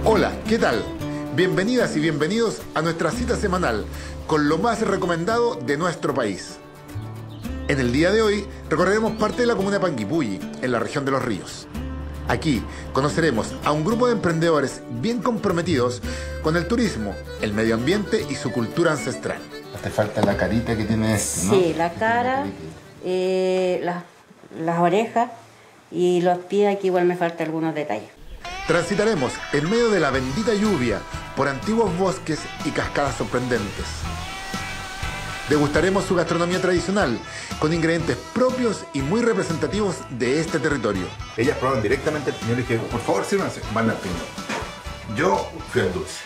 Hola, ¿qué tal? Bienvenidas y bienvenidos a nuestra cita semanal con lo más recomendado de nuestro país. En el día de hoy recorreremos parte de la comuna de Panguipulli, en la región de Los Ríos. Aquí conoceremos a un grupo de emprendedores bien comprometidos con el turismo, el medio ambiente y su cultura ancestral. Te falta la carita que tienes, ¿no? Sí, la cara, las orejas y los pies, aquí igual me faltan algunos detalles. Transitaremos en medio de la bendita lluvia por antiguos bosques y cascadas sorprendentes. Degustaremos su gastronomía tradicional con ingredientes propios y muy representativos de este territorio. Ellas probaron directamente el piñón y dije, por favor, sírvanse, van al piñón. Yo fui al dulce.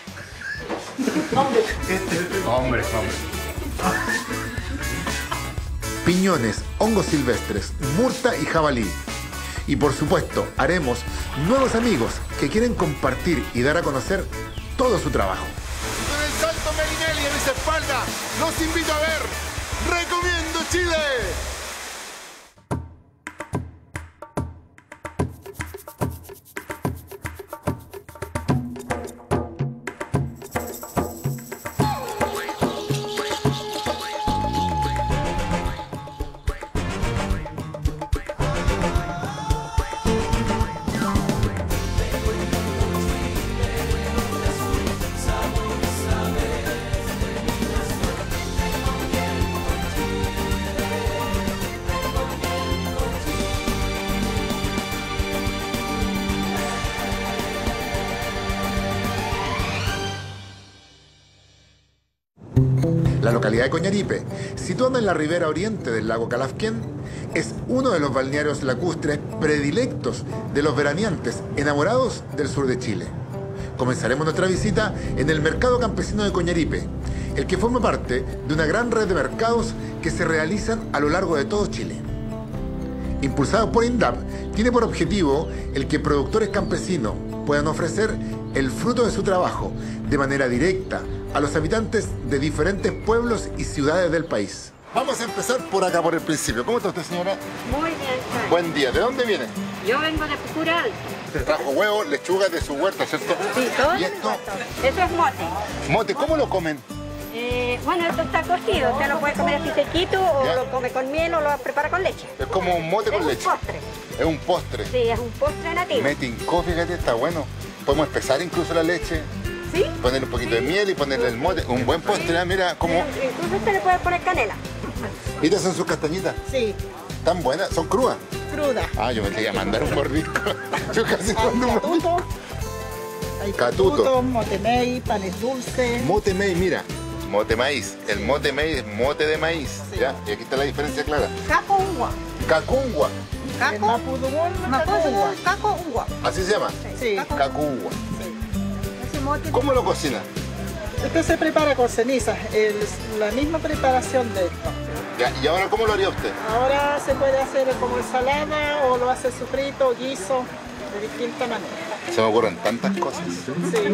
Hombre. Piñones, hongos silvestres, murta y jabalí. Y por supuesto, haremos nuevos amigos que quieren compartir y dar a conocer todo su trabajo. Con el salto Merinelli en esa espalda, los invito a ver Recomiendo Chile. La localidad de Coñaripe, situada en la ribera oriente del lago Calafquén, es uno de los balnearios lacustres predilectos de los veraneantes enamorados del sur de Chile. Comenzaremos nuestra visita en el Mercado Campesino de Coñaripe, el que forma parte de una gran red de mercados que se realizan a lo largo de todo Chile. Impulsado por INDAP, tiene por objetivo el que productores campesinos puedan ofrecer el fruto de su trabajo de manera directa a los habitantes de diferentes pueblos y ciudades del país. Vamos a empezar por acá, por el principio. ¿Cómo está usted, señora? Muy bien, Buen día. ¿De dónde viene? yo vengo de Pucura Alto. Trajo huevos, lechuga de su huerta, ¿cierto? Sí, todo ¿Y esto? Eso es mote. Mote, ¿cómo lo comen? Bueno, esto está cocido, usted lo puede comer así sequito o Ya. lo come con miel o lo prepara con leche. Es como un mote con Es leche. un postre. Es un postre. Sí, es un postre nativo. Me tincó, fíjate, está bueno. Podemos espesar incluso la leche, ¿Sí? ponerle un poquito de miel y ponerle el mote. Un buen postre, ¿eh? Mira cómo... Incluso usted le puede poner canela. ¿Y estas son sus castañitas? Sí, ¿Tan buenas? ¿Son crudas? cruda. Ah, yo me quería mandar un mordisco. Yo casi Hay cuando un mordisco. catuto, hay Catuto. catuto, motemey, panes dulces. Mote maíz, mira. Mote maíz. El mote maíz es mote de maíz. Sí. ¿Ya? Y aquí está la diferencia clara. Caco ungua. Cacungua. El mapudungún, caco ungua. Caco ungua. ¿Así se llama? Sí, Cacungua. Ese mote. ¿Cómo lo cocina? este se prepara con cenizas, la misma preparación de esto. Ya, ¿y ahora cómo lo haría usted? Ahora se puede hacer como ensalada o lo hace sofrito, guiso, de distinta manera. Se me ocurren tantas cosas. Sí.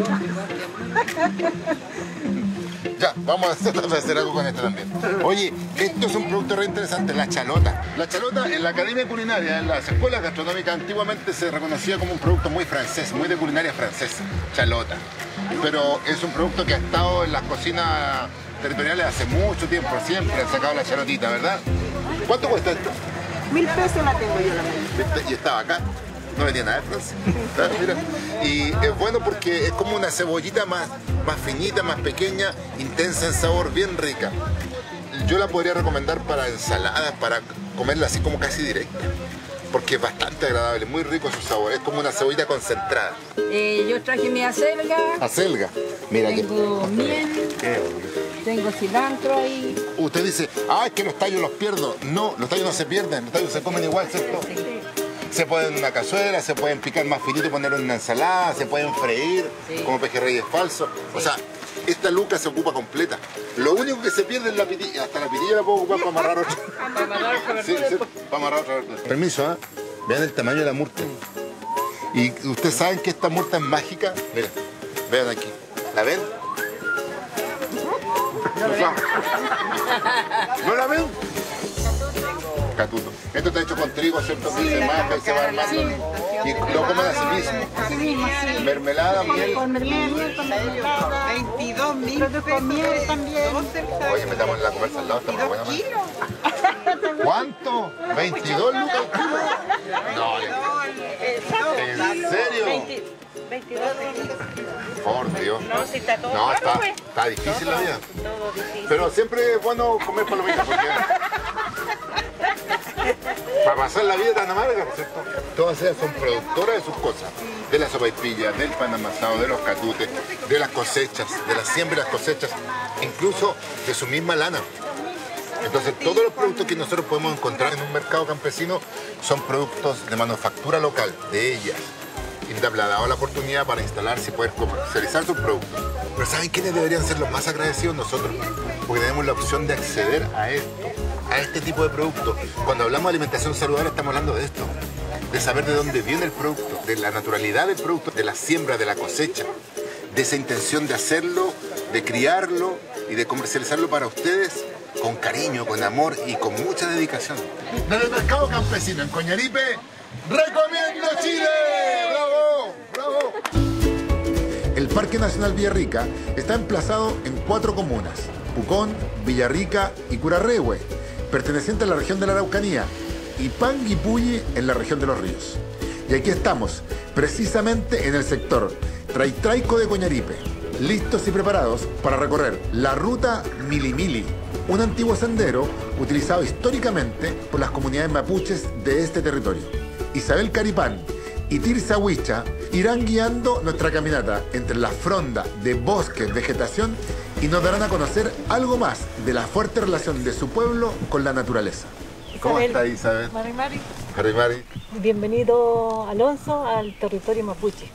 Ya, vamos a hacer algo con esto también. Oye, esto es un producto re interesante, la chalota. La chalota en la Academia Culinaria, en las escuelas gastronómicas, antiguamente se reconocía como un producto muy francés, muy de culinaria francesa, chalota. Pero es un producto que ha estado en las cocinas territoriales hace mucho tiempo, siempre han sacado la chalotita, ¿verdad? ¿Cuánto cuesta esto? 1000 pesos la tengo yo la mañana. ¿Viste? Y estaba acá. No venía nada de Francia. ¿Sabes? Mira. Y es bueno porque es como una cebollita más finita, más pequeña, intensa en sabor, bien rica. Yo la podría recomendar para ensaladas, para comerla así como casi directa. Porque es bastante agradable, muy rico su sabor. Es como una cebollita concentrada. Yo traje mi acelga, Acelga. Mira que... tengo miel, tengo cilantro ahí. Usted dice, ah, es que los tallos los pierdo. No, los tallos no se pierden, los tallos se comen igual, ¿cierto? Se pueden en una cazuela, se pueden picar más finito y poner en una ensalada, se pueden freír como pejerreyes falsos. O sea, esta luca se ocupa completa. Lo único que se pierde es la pitilla. Hasta la pitilla la puedo ocupar para amarrar otra. Sí, para amarrar otra. Permiso, ¿eh? Vean el tamaño de la murta. Y ustedes saben que esta murta es mágica. Miren, vean aquí. ¿La ven? ¿No la ven? Catuto. Esto está hecho con trigo, ¿cierto? Sí, se maja y se va armando. Y lo comen así mismo. Así mismo, sí. Mermelada, miel. Con mermelada, con mermelada. 22.000 con miel también. Oye, metamos en la conversa al lado, está muy buena. ¿Cuánto? ¿22 lucas? No, ¿en serio? 22 Por Dios. No, si está todo No, caro, pues. está difícil la vida. Todo difícil. Pero siempre es bueno comer palomitas porque para pasar la vida tan amarga, ¿no es cierto? Todas ellas son productoras de sus cosas, de las sopaipillas, del pan amasado, de los catutes, de las cosechas, de la siembra y las cosechas, incluso de su misma lana. Entonces todos los productos que nosotros podemos encontrar en un mercado campesino son productos de manufactura local, de ellas. INDAP le ha dado la oportunidad para instalarse y poder comercializar sus productos. Pero ¿saben quiénes deberían ser los más agradecidos? Nosotros, porque tenemos la opción de acceder a esto, a este tipo de productos. Cuando hablamos de alimentación saludable estamos hablando de esto, de saber de dónde viene el producto, de la naturalidad del producto, de la siembra, de la cosecha, de esa intención de hacerlo, de criarlo y de comercializarlo para ustedes con cariño, con amor y con mucha dedicación. Desde el mercado campesino en Coñaripe, ¡recomiendo Chile! ¡Bravo! ¡Bravo! El Parque Nacional Villarrica está emplazado en 4 comunas: Pucón, Villarrica y Curarrehue, perteneciente a la región de la Araucanía, y Panguipulli en la región de Los Ríos. Y aquí estamos, precisamente en el sector Traitraico de Coñaripe, listos y preparados para recorrer la ruta Mili Mili, un antiguo sendero utilizado históricamente por las comunidades mapuches de este territorio. Isabel Caripán y Tirsa Huicha irán guiando nuestra caminata entre la fronda de bosques, vegetación, y nos darán a conocer algo más de la fuerte relación de su pueblo con la naturaleza. ¿Cómo está Isabel? Marimari. Marimari. Bienvenido, Alonso, al territorio mapuche.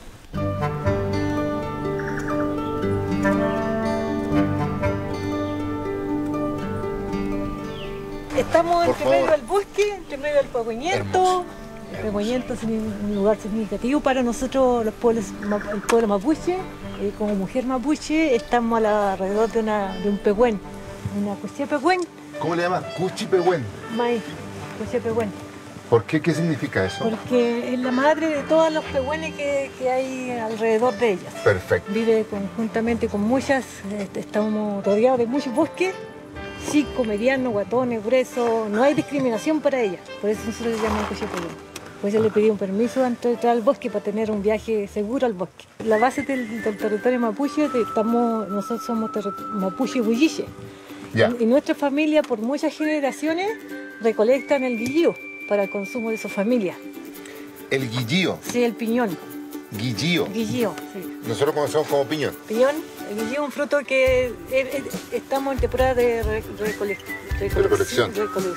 Estamos entre medio del bosque, entre medio del Pehueñento. El Pehueñento es un lugar significativo para nosotros, los pueblos, el pueblo mapuche. Como mujer mapuche estamos alrededor de un pehuen, una cuchilla pehuen. ¿Cómo le llaman? Cuchipehuen. Maíz, cuchilla pehuen. ¿Por qué? ¿Qué significa eso? Porque es la madre de todos los pehuenes que hay alrededor de ellas. Perfecto. Vive conjuntamente con muchas, estamos rodeados de muchos bosques, chicos, medianos, guatones, gruesos, no hay discriminación para ellas, por eso nosotros le llamamos Cuchipehuen. Por eso le pedí un permiso antes de entrar al bosque para tener un viaje seguro al bosque. La base del territorio mapuche, nosotros somos mapuche bulliche. Y nuestra familia por muchas generaciones recolectan el guillío para el consumo de su familia. ¿El guillío? Sí, el piñón. Guillío. Guillío, sí. Nosotros conocemos como piñón. Piñón, el guillío es un fruto que estamos en temporada de recolección.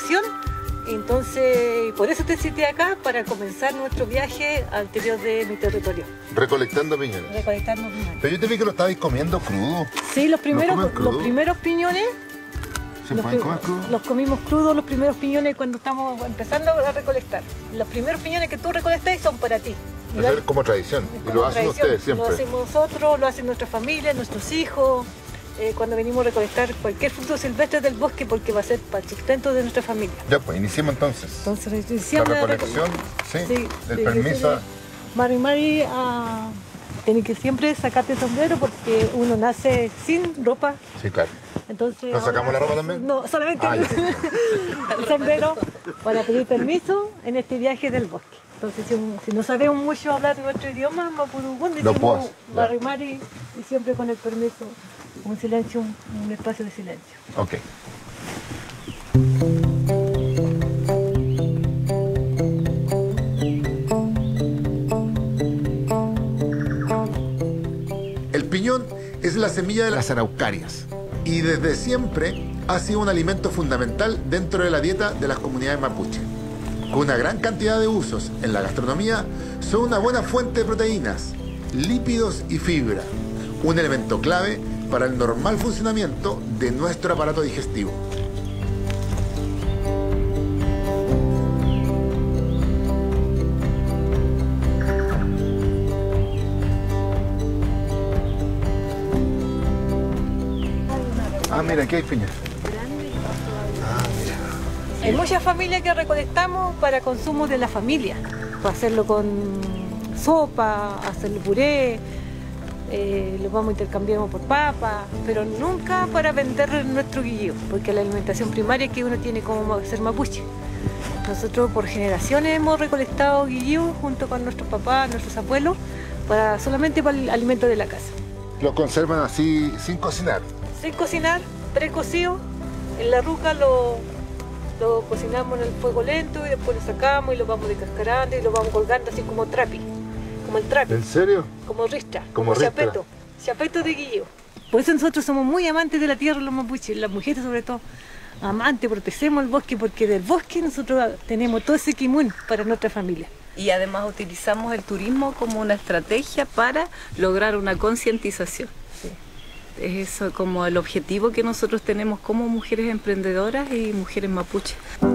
Entonces, por eso te cité acá, para comenzar nuestro viaje al interior de mi territorio. Recolectando piñones. Recolectando piñones. Pero yo te vi que lo estabais comiendo crudo. Sí, los primeros piñones. ¿Se pueden comer crudos? Los comimos crudos, los primeros piñones, cuando estamos empezando a recolectar. Los primeros piñones que tú recolectas son para ti. Eso es como tradición. Y lo hacen ustedes siempre. Lo hacemos nosotros, lo hacen nuestra familia, nuestros hijos. Cuando venimos a recolectar cualquier fruto silvestre del bosque, porque va a ser para el sustento de nuestra familia. Ya, pues iniciemos entonces. Entonces iniciamos la recolección, sí, el permiso. Mari, tiene que siempre sacarte el sombrero porque uno nace sin ropa. Sí, claro. Entonces, ¿nos sacamos la ropa también? No, solamente el sombrero para pedir permiso en este viaje del bosque. Entonces, si no sabemos mucho hablar nuestro idioma, mapudungún, decimos Mari y siempre con el permiso. Un silencio, un espacio de silencio. Ok. El piñón es la semilla de las araucarias y desde siempre ha sido un alimento fundamental dentro de la dieta de las comunidades mapuche. Con una gran cantidad de usos en la gastronomía, son una buena fuente de proteínas, lípidos y fibra, un elemento clave para el normal funcionamiento de nuestro aparato digestivo. Ah, mira, aquí hay piñas. Hay muchas familias que recolectamos para consumo de la familia. para hacerlo con sopa, hacerlo puré, lo vamos a intercambiar por papa, pero nunca para vender nuestro guilleo, porque la alimentación primaria que uno tiene como ser mapuche. Nosotros por generaciones hemos recolectado guilleo junto con nuestros papás, nuestros abuelos, solamente para el alimento de la casa. Lo conservan así, sin cocinar. Sin cocinar, precocido. En la ruca lo cocinamos en el fuego lento y después lo sacamos y lo vamos descascarando y lo vamos colgando así como trapi. Como el trapi. ¿En serio? Como ristra, como chapeto. Chapeto de guilleo. Por eso nosotros somos muy amantes de la tierra, los mapuches, las mujeres sobre todo. Amantes, protegemos el bosque porque del bosque nosotros tenemos todo ese kimun para nuestra familia. Y además utilizamos el turismo como una estrategia para lograr una concientización. Sí. Es eso como el objetivo que nosotros tenemos como mujeres emprendedoras y mujeres mapuches.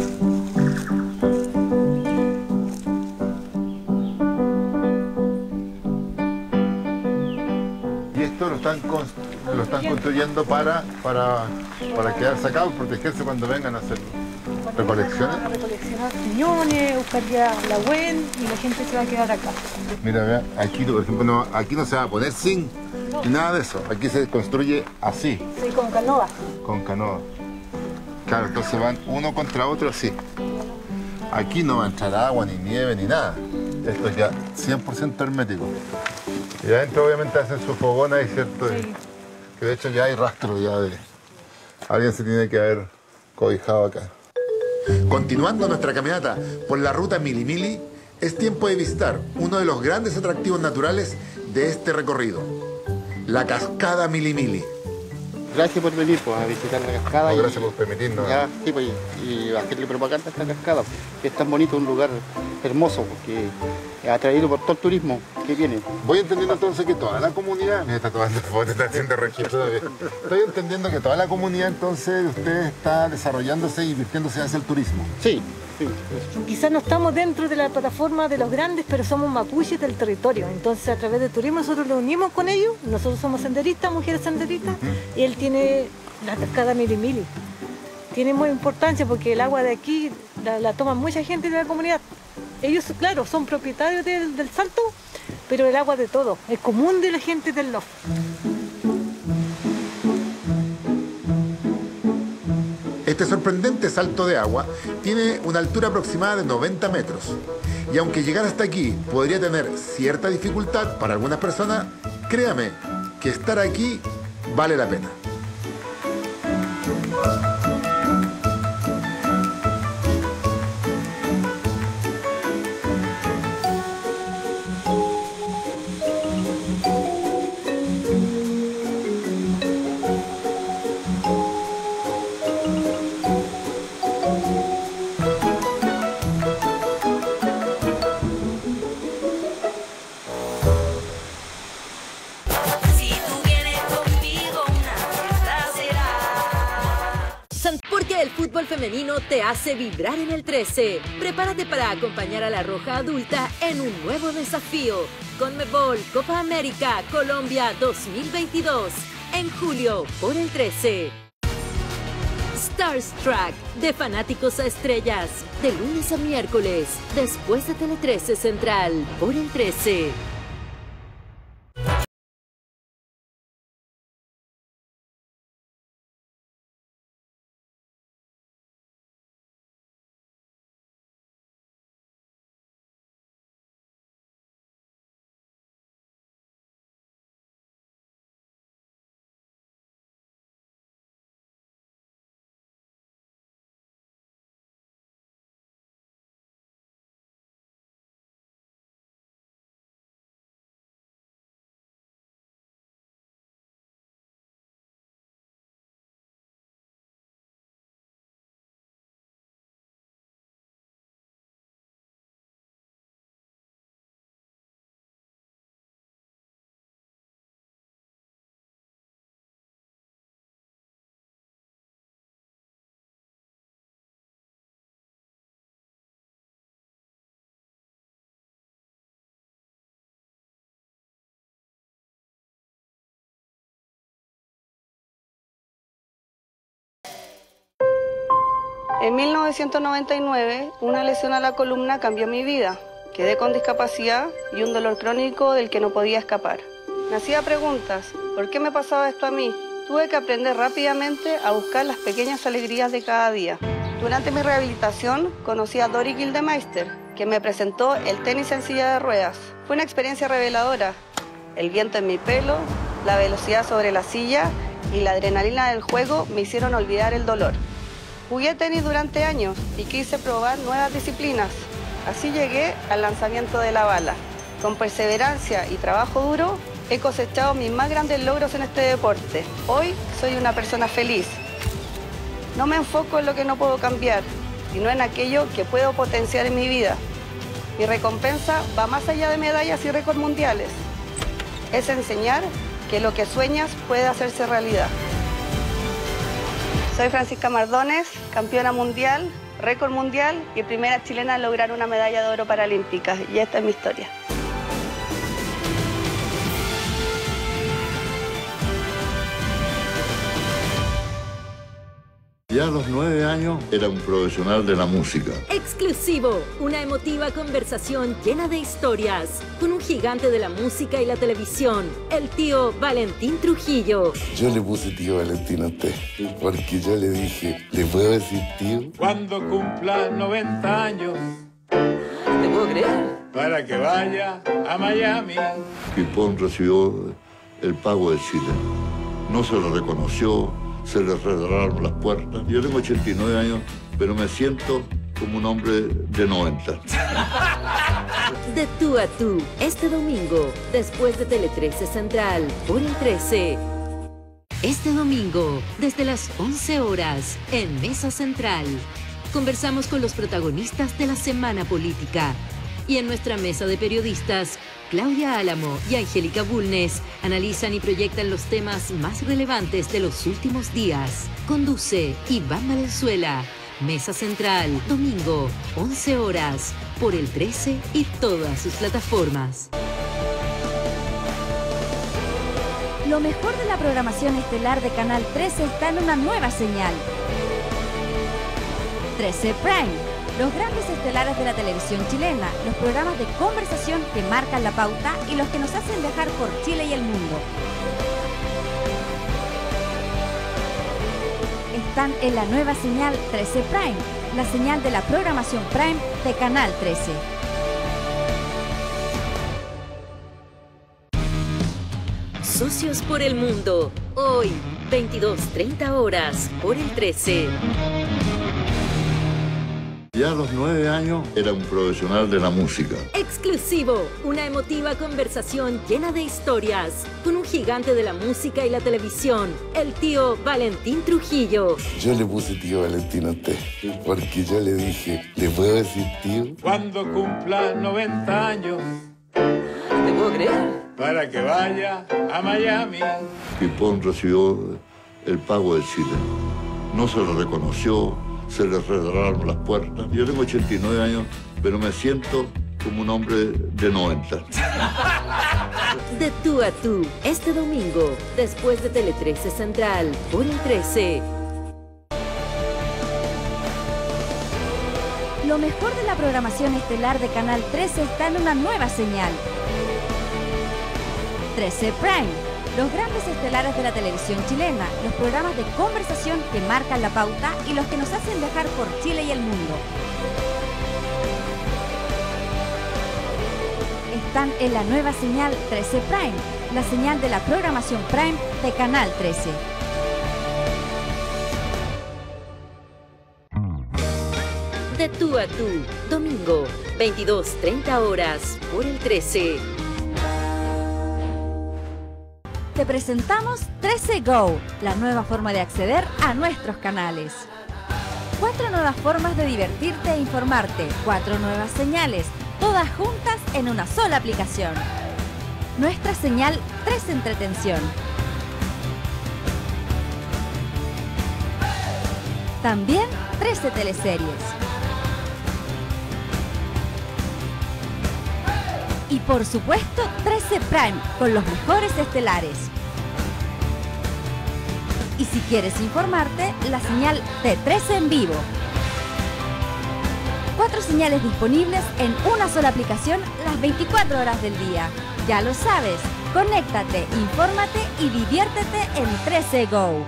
Y esto lo están construyendo para quedar sacados, protegerse cuando vengan a hacer recolecciones. A recoleccionar piñones, buscar ya la huen y la gente se va a quedar acá. Mira, vea, aquí por ejemplo aquí no se va a poner zinc, nada de eso. Aquí se construye así, Sí, con canoa. con canoa. Claro, entonces van uno contra otro así. Aquí no va a entrar agua, ni nieve, ni nada. Esto es ya 100% hermético. Y adentro obviamente hacen su fogón ahí, ¿cierto? Sí. Que de hecho ya hay rastro ya de... Alguien se tiene que haber cobijado acá. Continuando nuestra caminata por la ruta Mili Mili, es tiempo de visitar uno de los grandes atractivos naturales de este recorrido, la cascada Mili Mili. Gracias por venir a visitar la cascada. Gracias por permitirnos. Ya, sí, pues, y hacerle propaganda a esta cascada, que es tan bonito, un lugar hermoso, porque es atraído por todo el turismo que viene. Voy entendiendo entonces que toda la comunidad... Me está tomando fotos, está haciendo registro todavía. Estoy entendiendo que toda la comunidad entonces usted está desarrollándose y invirtiéndose hacia el turismo. Sí, sí. Quizás no estamos dentro de la plataforma de los grandes, pero somos mapuches del territorio. Entonces, a través del turismo nosotros nos unimos con ellos. Nosotros somos senderistas, mujeres senderistas, y él tiene la cascada Mili Mili. Tiene muy importancia porque el agua de aquí la toma mucha gente de la comunidad. Ellos, claro, son propietarios del salto, pero el agua de todo, es común de la gente del NOF. Este sorprendente salto de agua tiene una altura aproximada de 90 metros. Y aunque llegar hasta aquí podría tener cierta dificultad para algunas personas, créame que estar aquí vale la pena. Porque el fútbol femenino te hace vibrar en el 13. Prepárate para acompañar a la Roja Adulta en un nuevo desafío. Conmebol Copa América Colombia 2022. En julio por el 13. Starstruck, de fanáticos a estrellas. De lunes a miércoles. Después de Tele 13 Central por el 13. En 1999, una lesión a la columna cambió mi vida. Quedé con discapacidad y un dolor crónico del que no podía escapar. Me hacía preguntas, ¿por qué me pasaba esto a mí? Tuve que aprender rápidamente a buscar las pequeñas alegrías de cada día. Durante mi rehabilitación conocí a Dori Gildemeister, que me presentó el tenis en silla de ruedas. Fue una experiencia reveladora. El viento en mi pelo, la velocidad sobre la silla y la adrenalina del juego me hicieron olvidar el dolor. Jugué tenis durante años y quise probar nuevas disciplinas. Así llegué al lanzamiento de la bala. Con perseverancia y trabajo duro, he cosechado mis más grandes logros en este deporte. Hoy soy una persona feliz. No me enfoco en lo que no puedo cambiar, sino en aquello que puedo potenciar en mi vida. Mi recompensa va más allá de medallas y récords mundiales. Es enseñar que lo que sueñas puede hacerse realidad. Soy Francisca Mardones, campeona mundial, récord mundial y primera chilena en lograr una medalla de oro paralímpica. Y esta es mi historia. Ya a los 9 años era un profesional de la música. Exclusivo, una emotiva conversación llena de historias con un gigante de la música y la televisión, el tío Valentín Trujillo. Yo le puse tío Valentín a usted, porque yo le dije, ¿le puedo decir tío? Cuando cumpla 90 años, ¿te puedo creer? Para que vaya a Miami. Pipón recibió el pago de Chile. No se lo reconoció. Se le cerraron las puertas. Yo tengo 89 años, pero me siento como un hombre de 90. De tú a tú, este domingo, después de Tele 13 Central, por el 13. Este domingo, desde las 11 horas, en Mesa Central, conversamos con los protagonistas de la semana política. Y en nuestra mesa de periodistas, Claudia Álamo y Angélica Bulnes analizan y proyectan los temas más relevantes de los últimos días. Conduce Iván Valenzuela. Mesa Central, domingo, 11 horas, por el 13 y todas sus plataformas. Lo mejor de la programación estelar de Canal 13 está en una nueva señal. 13 Prime. Los grandes estelares de la televisión chilena, los programas de conversación que marcan la pauta y los que nos hacen viajar por Chile y el mundo. Están en la nueva señal 13 Prime, la señal de la programación Prime de Canal 13. Socios por el Mundo, hoy, 22:30 horas, por el 13. Ya a los 9 años era un profesional de la música. Exclusivo, una emotiva conversación llena de historias con un gigante de la música y la televisión, el tío Valentín Trujillo. Yo le puse tío Valentín a usted, porque yo le dije, ¿le puedo decir tío? Cuando cumpla 90 años, ¿te puedo creer? Para que vaya a Miami. Pipón recibió el pago de Chile. No se lo reconoció. Se le cerraron las puertas. Yo tengo 89 años, pero me siento como un hombre de 90. De tú a tú, este domingo, después de Tele 13 Central, por el 13. Lo mejor de la programación estelar de Canal 13 está en una nueva señal. 13 Prime. Los grandes estelares de la televisión chilena, los programas de conversación que marcan la pauta y los que nos hacen viajar por Chile y el mundo. Están en la nueva señal 13 Prime, la señal de la programación Prime de Canal 13. De tú a tú, domingo, 22:30 horas, por el 13. Te presentamos 13 Go, la nueva forma de acceder a nuestros canales. 4 nuevas formas de divertirte e informarte, 4 nuevas señales, todas juntas en una sola aplicación. Nuestra señal 13 Entretención. También 13 teleseries. Y por supuesto 13 Prime con los mejores estelares. Y si quieres informarte, la señal T13 en vivo. 4 señales disponibles en una sola aplicación las 24 horas del día. Ya lo sabes, conéctate, infórmate y diviértete en 13 Go.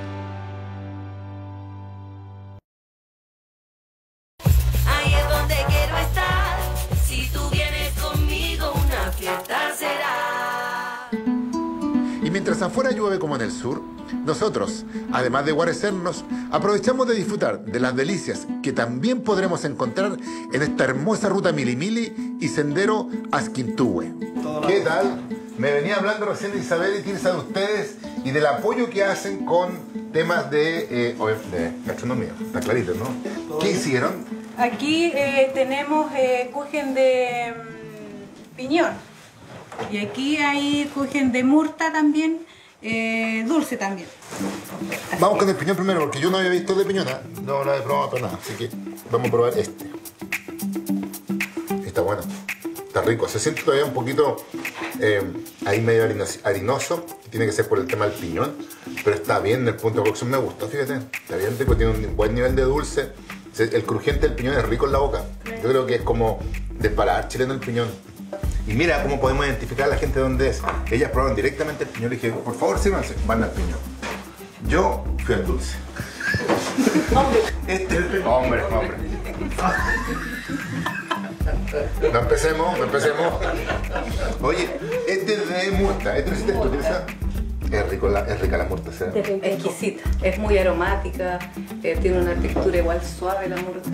Ahí es donde quiero estar. Si tú vienes conmigo, una fiesta será. Y mientras afuera llueve como en el sur, nosotros, además de guarecernos, aprovechamos de disfrutar de las delicias que también podremos encontrar en esta hermosa ruta Mili Mili y sendero Asquintúe. ¿Qué tal? Me venía hablando recién de Isabel y Tirsa de ustedes y del apoyo que hacen con temas de gastronomía. Está clarito, ¿no? ¿Qué hicieron? Aquí tenemos kuchen de piñón y aquí hay kuchen de murta también, dulce también. Vamos con el piñón primero porque yo no había visto de piñona, no lo he probado para nada, así que vamos a probar este. Está bueno, está rico, se siente todavía un poquito ahí medio harinoso, tiene que ser por el tema del piñón, pero está bien, el punto de cocción me gustó, fíjate, está bien rico, tiene un buen nivel de dulce. El crujiente del piñón es rico en la boca. Yo creo que es como del paladar chileno el piñón. Y mira cómo podemos identificar a la gente de dónde es. Ellas probaron directamente el piñón y dije, por favor, sírvanse, van al piñón. Yo fui al dulce. Hombre. No empecemos. Oye, este es de murta. ¿Este lo hiciste tú, Tirsa? Es rica la murta, ¿sí? Exquisita, es muy aromática, tiene una textura igual suave la murta.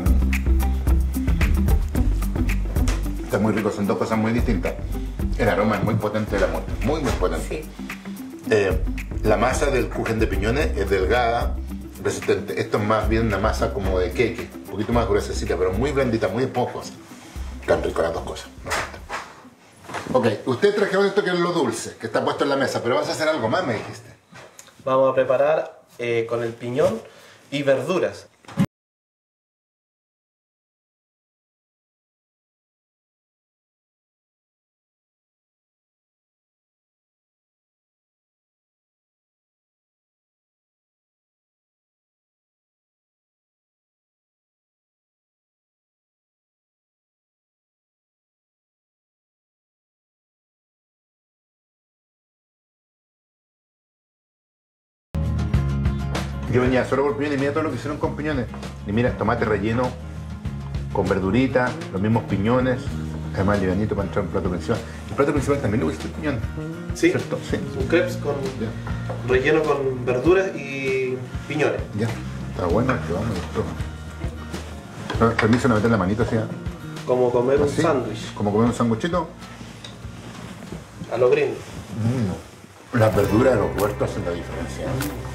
Está muy rico, son dos cosas muy distintas. El aroma es muy potente de la murta, muy potente. Sí. La masa del kuchen de piñones es delgada, resistente. Esto es más bien una masa como de queque, un poquito más gruesecita, pero muy blandita, muy esponjosa. Están ricas las dos cosas. Ok, usted trajeron esto que es lo dulce, que está puesto en la mesa, pero vas a hacer algo más, me dijiste. Vamos a preparar con el piñón y verduras. Yo venía solo por piñones y mira todo lo que hicieron con piñones. Y mira, tomate relleno con verdurita, los mismos piñones, además livianito para entrar en plato principal. El plato principal también le gusta el piñón. Sí, ¿cierto? Sí. Un crepes con relleno con verduras y piñones. Ya, está bueno, que vamos a esto. Permiso de meter la manito así. Como comer un ¿así? sándwich. Como comer un sándwichito. A lo gringo. Las verduras de los huertos hacen la diferencia.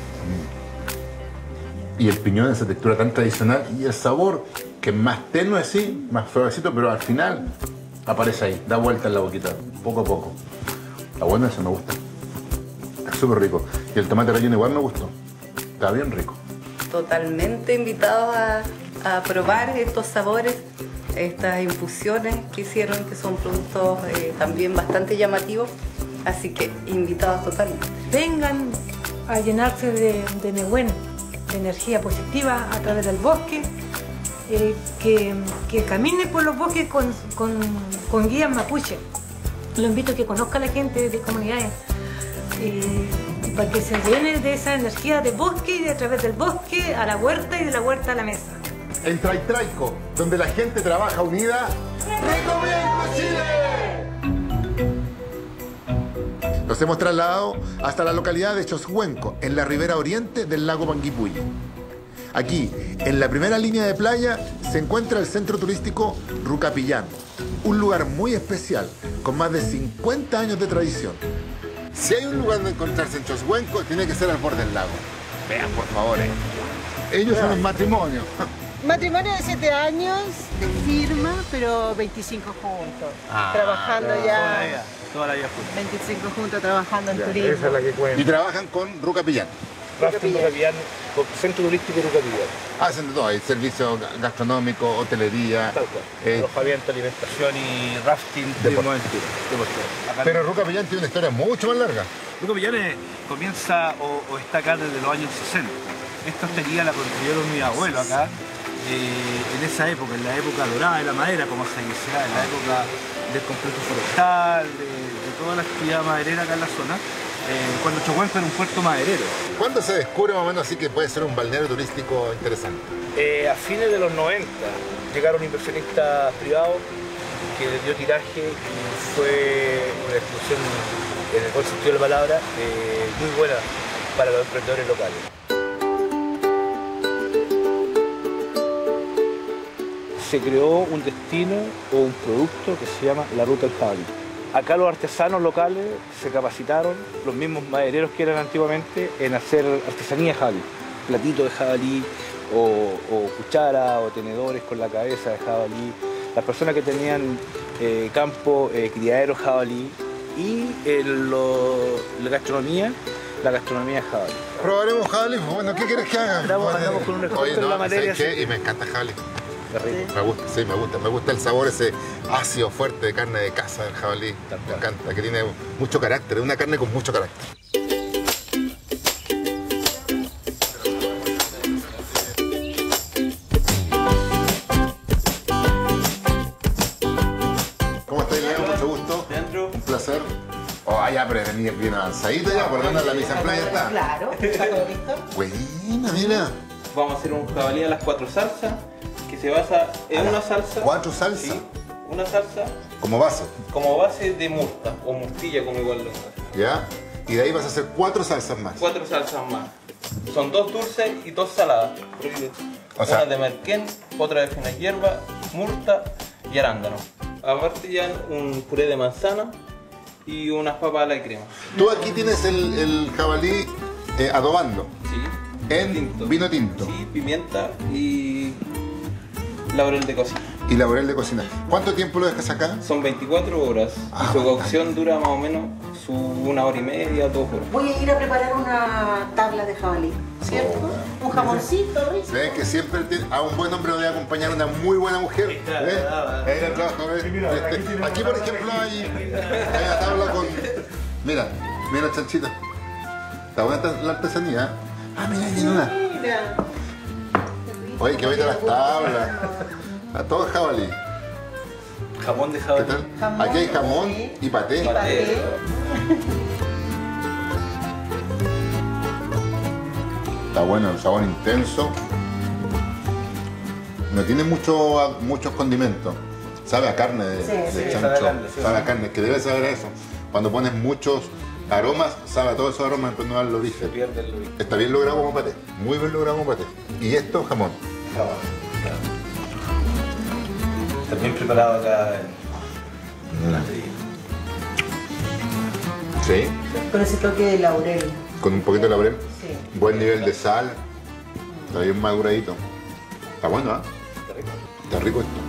Y el piñón, esa textura tan tradicional y el sabor que es más tenue así, más suavecito, pero al final aparece ahí, da vuelta en la boquita, poco a poco. Está bueno, eso me gusta. Está súper rico. Y el tomate relleno igual me gustó. Está bien rico. Totalmente invitados a probar estos sabores, estas infusiones que hicieron, que son productos también bastante llamativos. Así que invitados totalmente. Vengan a llenarse de Nehuen, de energía positiva a través del bosque, que camine por los bosques con guías mapuche. Lo invito a que conozca a la gente de comunidades para que se llene de esa energía de bosque y a través del bosque a la huerta y de la huerta a la mesa. En Traitraico, donde la gente trabaja unida, ¡Recomiendo Chile! Nos hemos trasladado hasta la localidad de Choshuenco, en la ribera oriente del lago Panguipulli. Aquí, en la primera línea de playa, se encuentra el centro turístico Rucapillán, un lugar muy especial, con más de 50 años de tradición. Si hay un lugar donde encontrarse en Choshuenco, tiene que ser al borde del lago. Vean, por favor, ellos son un matrimonio. Matrimonio de 7 años, de firma, pero 25 juntos. Trabajando ya. Toda la vida juntos. 25 juntos trabajando en turismo. Esa es la que cuenta. Y trabajan con Rucapillán. Rucapillán, centro turístico Rucapillán. Hacen de todo, hay servicio gastronómico, hotelería. Alojamiento, alimentación y rafting. Deportivo. Pero Rucapillán tiene una historia mucho más larga. Rucapillán comienza o está acá desde los años 60. Esta hostería la construyeron mi abuelo acá en esa época, en la época dorada de la madera, como se dice, en la época del complejo forestal, de toda la actividad maderera acá en la zona, cuando Chocuenco era un puerto maderero. ¿Cuándo se descubre más o menos así que puede ser un balneario turístico interesante? A fines de los 90 llegaron inversionistas privados que le dio tiraje y fue una explosión, en el buen sentido de la palabra, muy buena para los emprendedores locales. Se creó un destino o un producto que se llama la Ruta del Jabalí. Acá los artesanos locales se capacitaron, los mismos madereros que eran antiguamente, en hacer artesanía de jabalí, platitos de jabalí, o cucharas o tenedores con la cabeza de jabalí. Las personas que tenían campo, criaderos jabalí, y la gastronomía de jabalí. Probaremos jabalí, bueno, ¿qué quieres que haga? Andamos con un experto en la materia. Y me encanta el jabalí. Me gusta, sí, me gusta el sabor ese ácido fuerte de carne de caza del jabalí. Me encanta, que tiene mucho carácter, es una carne con mucho carácter. ¿Cómo estáis, Leo? Mucho gusto. Dentro. Un placer. Oh, ya, pero bien avanzadito ya, por lo menos la misa en playa está. Claro, está todo listo. Buena, mira. Vamos a hacer un jabalí a las 4 salsas, que se basa en una salsa. ¿4 salsas? Sí, una salsa. ¿Como base? Como base de murta, o murtilla, como igual lo hacen. ¿Ya? Y de ahí vas a hacer 4 salsas más. 4 salsas más. Son 2 dulces y 2 saladas. O sea, una de merquén, otra de finas hierbas, murta y arándano. Aparte ya un puré de manzana y unas papas a la crema. Tú aquí tienes el jabalí adobando. Sí. En vino tinto. Sí, pimienta y laurel de cocina. Y laurel de cocina. ¿Cuánto tiempo lo dejas acá? Son 24 horas. Y su cocción dura más o menos 1 hora y media, 2 horas. Voy a ir a preparar una tabla de jabalí, ¿cierto? Un jamoncito, ¿ves? ¿Ves? Que siempre a un buen hombre lo debe acompañar una muy buena mujer. ¿Ves? Ahí el trabajo, ¿ves? Aquí, por ejemplo, hay una tabla con... Mira, chanchito. Está buena la artesanía. Ah, mira, hay una. Mira. Oye, que bonita las tablas. A todo jabalí. Jamón de jabalí. Aquí hay jamón y paté. Está bueno, el sabor intenso. No tiene muchos condimentos. Sabe a carne de chancho. Sabe a carne, que debe saber a eso. Cuando pones muchos aromas, sabe a todos esos aromas, entonces no lo dice. Está bien logrado como paté. Muy bien logrado como paté. Y esto, jamón. Está bien preparado acá en la Sí. Con ese toque de laurel. Con un poquito de laurel. Sí. Buen nivel de sal. Está bien maduradito. Está bueno, ¿ah? Está rico esto.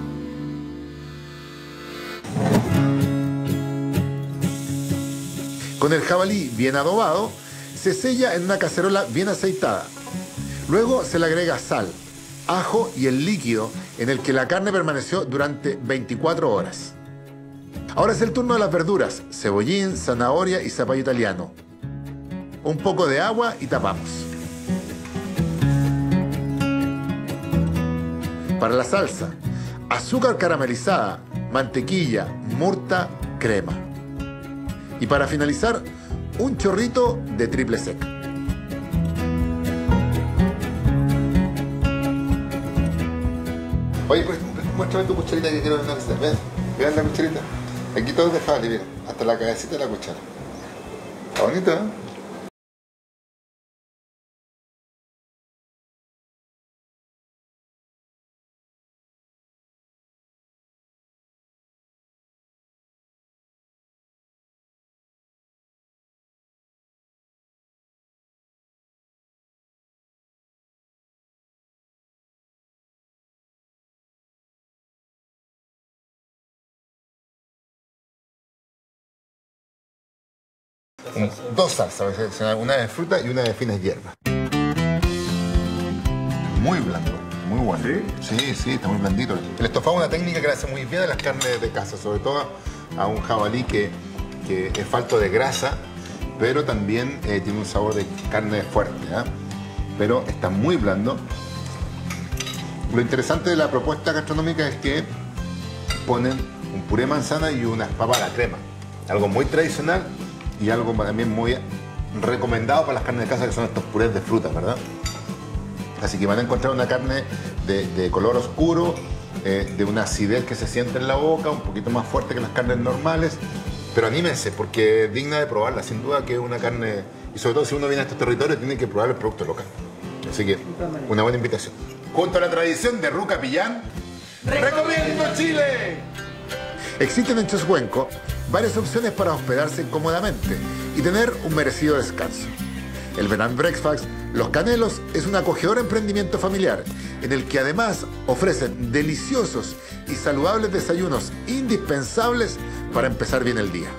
Con el jabalí bien adobado, se sella en una cacerola bien aceitada. Luego se le agrega sal, ajo y el líquido en el que la carne permaneció durante 24 horas. Ahora es el turno de las verduras, cebollín, zanahoria y zapallo italiano. Un poco de agua y tapamos. Para la salsa, azúcar caramelizada, mantequilla, murta, crema. Y para finalizar, un chorrito de triple sec. Oye, pues muéstrame tu cucharita que quiero hacer. Ven, vean la cucharita. Aquí todo es de jabalí, mira, hasta la cabecita de la cuchara. Está bonito, ¿eh? Dos salsas, una de fruta y una de finas hierbas. Muy blando, muy bueno. ¿Sí? Sí, está muy blandito. El estofado es una técnica que le hace muy bien a las carnes de caza, sobre todo a un jabalí que es falto de grasa, pero también tiene un sabor de carne fuerte, ¿eh? Pero está muy blando Lo interesante de la propuesta gastronómica es que ponen un puré de manzana y unas papas a la crema. Algo muy tradicional y algo también muy recomendado para las carnes de casa, que son estos purés de frutas, ¿verdad? Así que van a encontrar una carne de color oscuro, de una acidez que se siente en la boca, un poquito más fuerte que las carnes normales. Pero anímense, porque es digna de probarla. Sin duda que es una carne, y sobre todo si uno viene a estos territorios, tiene que probar el producto local. Así que, una buena invitación. Junto a la tradición de Ruca Pillán, ¡recomiendo Chile! Existen en Choshuenco varias opciones para hospedarse cómodamente y tener un merecido descanso. El Bed and Breakfast Los Canelos es un acogedor emprendimiento familiar en el que además ofrecen deliciosos y saludables desayunos indispensables para empezar bien el día.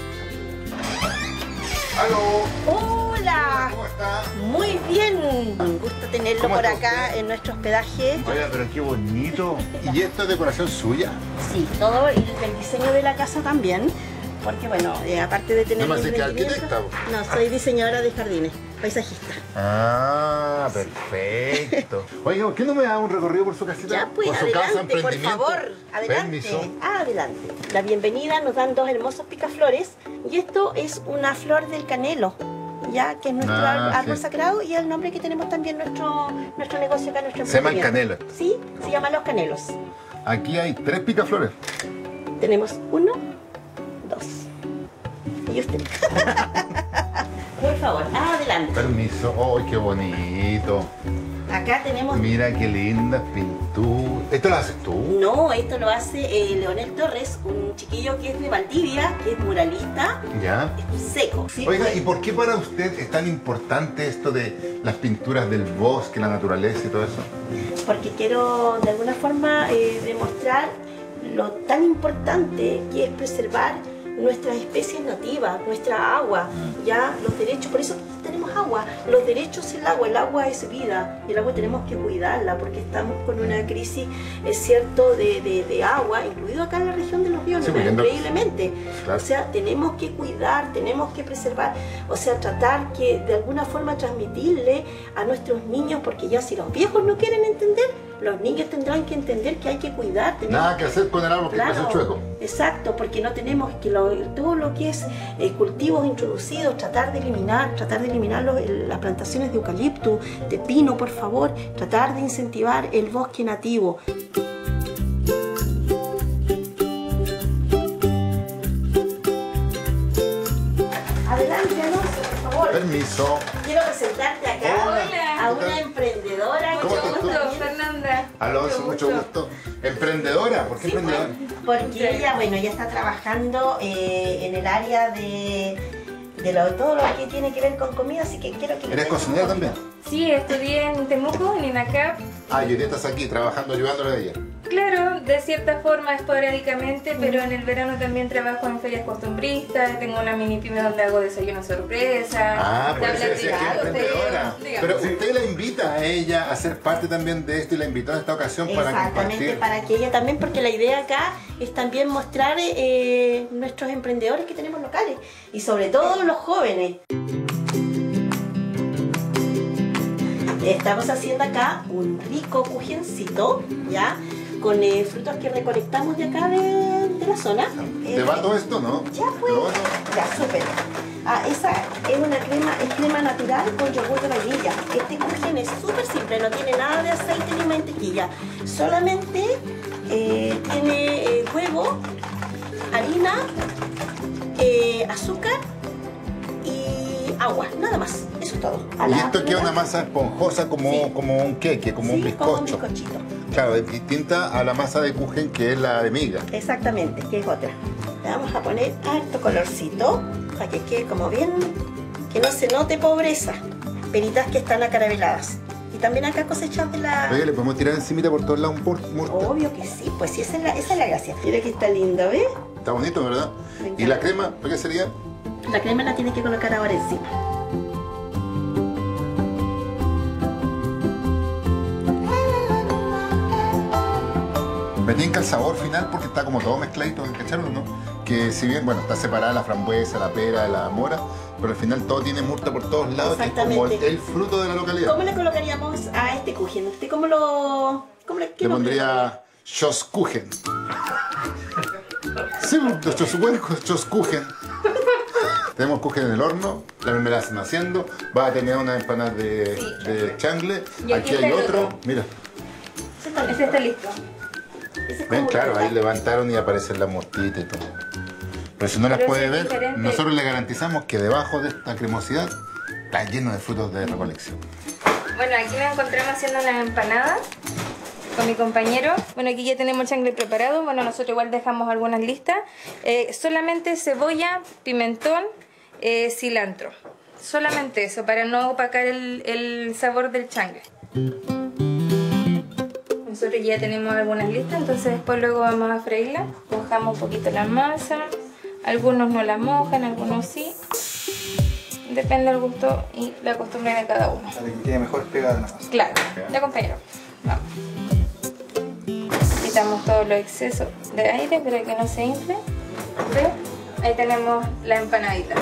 ¡Aló! ¡Hola! ¿Cómo está? Muy bien. Un gusto tenerlo por acá en nuestro hospedaje. Oiga, pero qué bonito. ¿Y esto es decoración suya? Sí, todo el diseño de la casa también. Porque bueno, aparte de tener... No me hace que arquitecta. No, soy diseñadora de jardines, paisajista. Ah, perfecto. Oiga, ¿por qué no me da un recorrido por su casita? Ya, pues, por su adelante, casa, emprendimiento. por favor, adelante. Permiso. Adelante. La bienvenida nos dan dos hermosos picaflores. Y esto es una flor del canelo, ya que es nuestro árbol sagrado y el nombre que tenemos también nuestro negocio acá, nuestro Se llama el emprendimiento. canelo. Sí, se llama Los Canelos. Aquí hay 3 picaflores. Tenemos 1, 2. Y usted. Por favor, adelante. Permiso. ¡Ay, qué bonito! Acá tenemos... Mira qué linda pintura. ¿Esto lo haces tú? No, esto lo hace Leonel Torres, un chiquillo que es de Valdivia, que es muralista. Ya. Seco. Sí, Oiga, pues. ¿y por qué para usted es tan importante esto de las pinturas del bosque, la naturaleza y todo eso? Porque quiero de alguna forma demostrar lo tan importante que es preservar nuestras especies nativas, nuestra agua, ya los derechos, por eso tenemos agua, los derechos del agua, el agua es vida y el agua tenemos que cuidarla porque estamos con una crisis, es cierto, de agua, incluido acá en la región de Los Ríos, increíblemente. Claro. O sea, tenemos que cuidar, tenemos que preservar, o sea, tratar que de alguna forma transmitirle a nuestros niños, porque ya si los viejos no quieren entender, los niños tendrán que entender que hay que cuidar. Nada que hacer con el árbol que pasa chueco. Exacto, porque no tenemos que todo lo que es cultivos introducidos, tratar de eliminar las plantaciones de eucalipto, de pino, por favor, tratar de incentivar el bosque nativo. Adelante, Alonso, por favor. Permiso. Quiero presentarte acá a una emprendedora. ¿Cómo Mucho estás gusto, tú? Fernanda. Alonso, mucho gusto. ¿Emprendedora? ¿Por qué emprendedora? Porque ella, bueno, ella está trabajando en el área de todo lo que tiene que ver con comida, así que quiero que... ¿Eres cocinera también? Sí, estudié en Temuco, en INACAP. Ah, y hoy día estás aquí trabajando, ayudándole a ella. Claro, de cierta forma, esporádicamente, pero en el verano también trabajo en ferias costumbristas, tengo una mini pyme donde hago desayunos sorpresa. Ah, por eso decía que es emprendedora. Pero usted la invita a ella a ser parte también de esto y la invitó en esta ocasión para Exactamente, compartir. para que ella también, porque la idea acá es también mostrar nuestros emprendedores que tenemos locales y sobre todo los jóvenes. Estamos haciendo acá un rico cujencito, ¿ya? Con frutos que recolectamos de acá de la zona. ¿Te va todo esto, no? Ya pues, ya, súper. Esa es una crema natural con yogur de vainilla. Este cujen es súper simple, no tiene nada de aceite ni mantequilla. Solamente tiene huevo, harina, azúcar y agua, nada más. Eso es todo. Y esto queda una masa esponjosa como un queque, como un bizcocho. Como un bizcochito. Claro, es distinta a la masa de kuchen que es la de miga. Exactamente, que es otra. Le vamos a poner harto colorcito para que quede como bien, que no se note pobreza. Peritas que están acarameladas. Y también acá cosechamos de la... Oye, ¿le podemos tirar encimita por todos lados un murta? Obvio que sí, pues sí, esa es la gracia. Mira que está lindo, ¿ves? Está bonito, ¿verdad? ¿Y la crema? ¿Por qué sería? La crema la tiene que colocar ahora encima. Me tinca el sabor final porque está como todo mezcladito, ¿cacharon o no? Que si bien, bueno, está separada la frambuesa, la pera, la mora, pero al final todo tiene murta por todos lados, que es como el fruto de la localidad. ¿Cómo le colocaríamos a este kuchen? ¿Usted cómo lo...? Le pondría Schoßkuchen. Sí, los Schoßkuchen. Tenemos kuchen en el horno, la mermelada se está haciendo, va a terminar una empanada de changle. Aquí hay otro, mira. Ese está listo. Ven, claro, ahí levantaron y aparecen las mosquitas y todo. Pero si no las puede ver, diferente. nosotros le garantizamos que debajo de esta cremosidad está lleno de frutos de recolección. Bueno, aquí nos encontramos haciendo unas empanadas con mi compañero. Bueno, aquí ya tenemos el changle preparado. Bueno, nosotros igual dejamos algunas listas. Solamente cebolla, pimentón, cilantro. Solamente eso, para no opacar el sabor del changle. Nosotros ya tenemos algunas listas, entonces después luego vamos a freírla. Mojamos un poquito la masa. Algunos no la mojan, algunos sí. Depende del gusto y la costumbre de cada uno. Para que quede mejor pegada la masa. Claro, ya compañero. Vamos. Quitamos todos los excesos de aire para que no se infle. ¿Ve? Ahí tenemos la empanadita.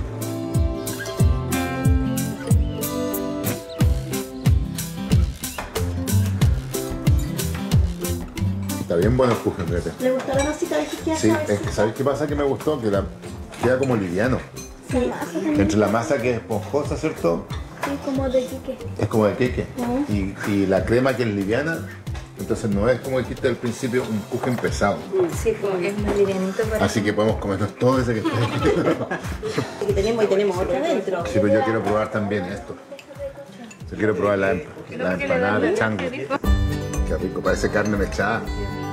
Está bien bueno el kuchen, fíjate. ¿Le gustó la masita de que Sí, es que ¿sabes qué pasa? Que me gustó, que queda como liviano. Sí. Entre la masa que es esponjosa, ¿cierto? Sí, como de quique. Es como de queque. Y la crema que es liviana, entonces no es como dijiste al principio, un kuchen pesado. Sí, como que es más livianito para... Así que podemos comernos todo ese que está aquí. Y tenemos otra adentro. Sí, pero yo quiero probar también esto. Yo quiero probar la empanada de changle. Qué rico, parece carne mechada.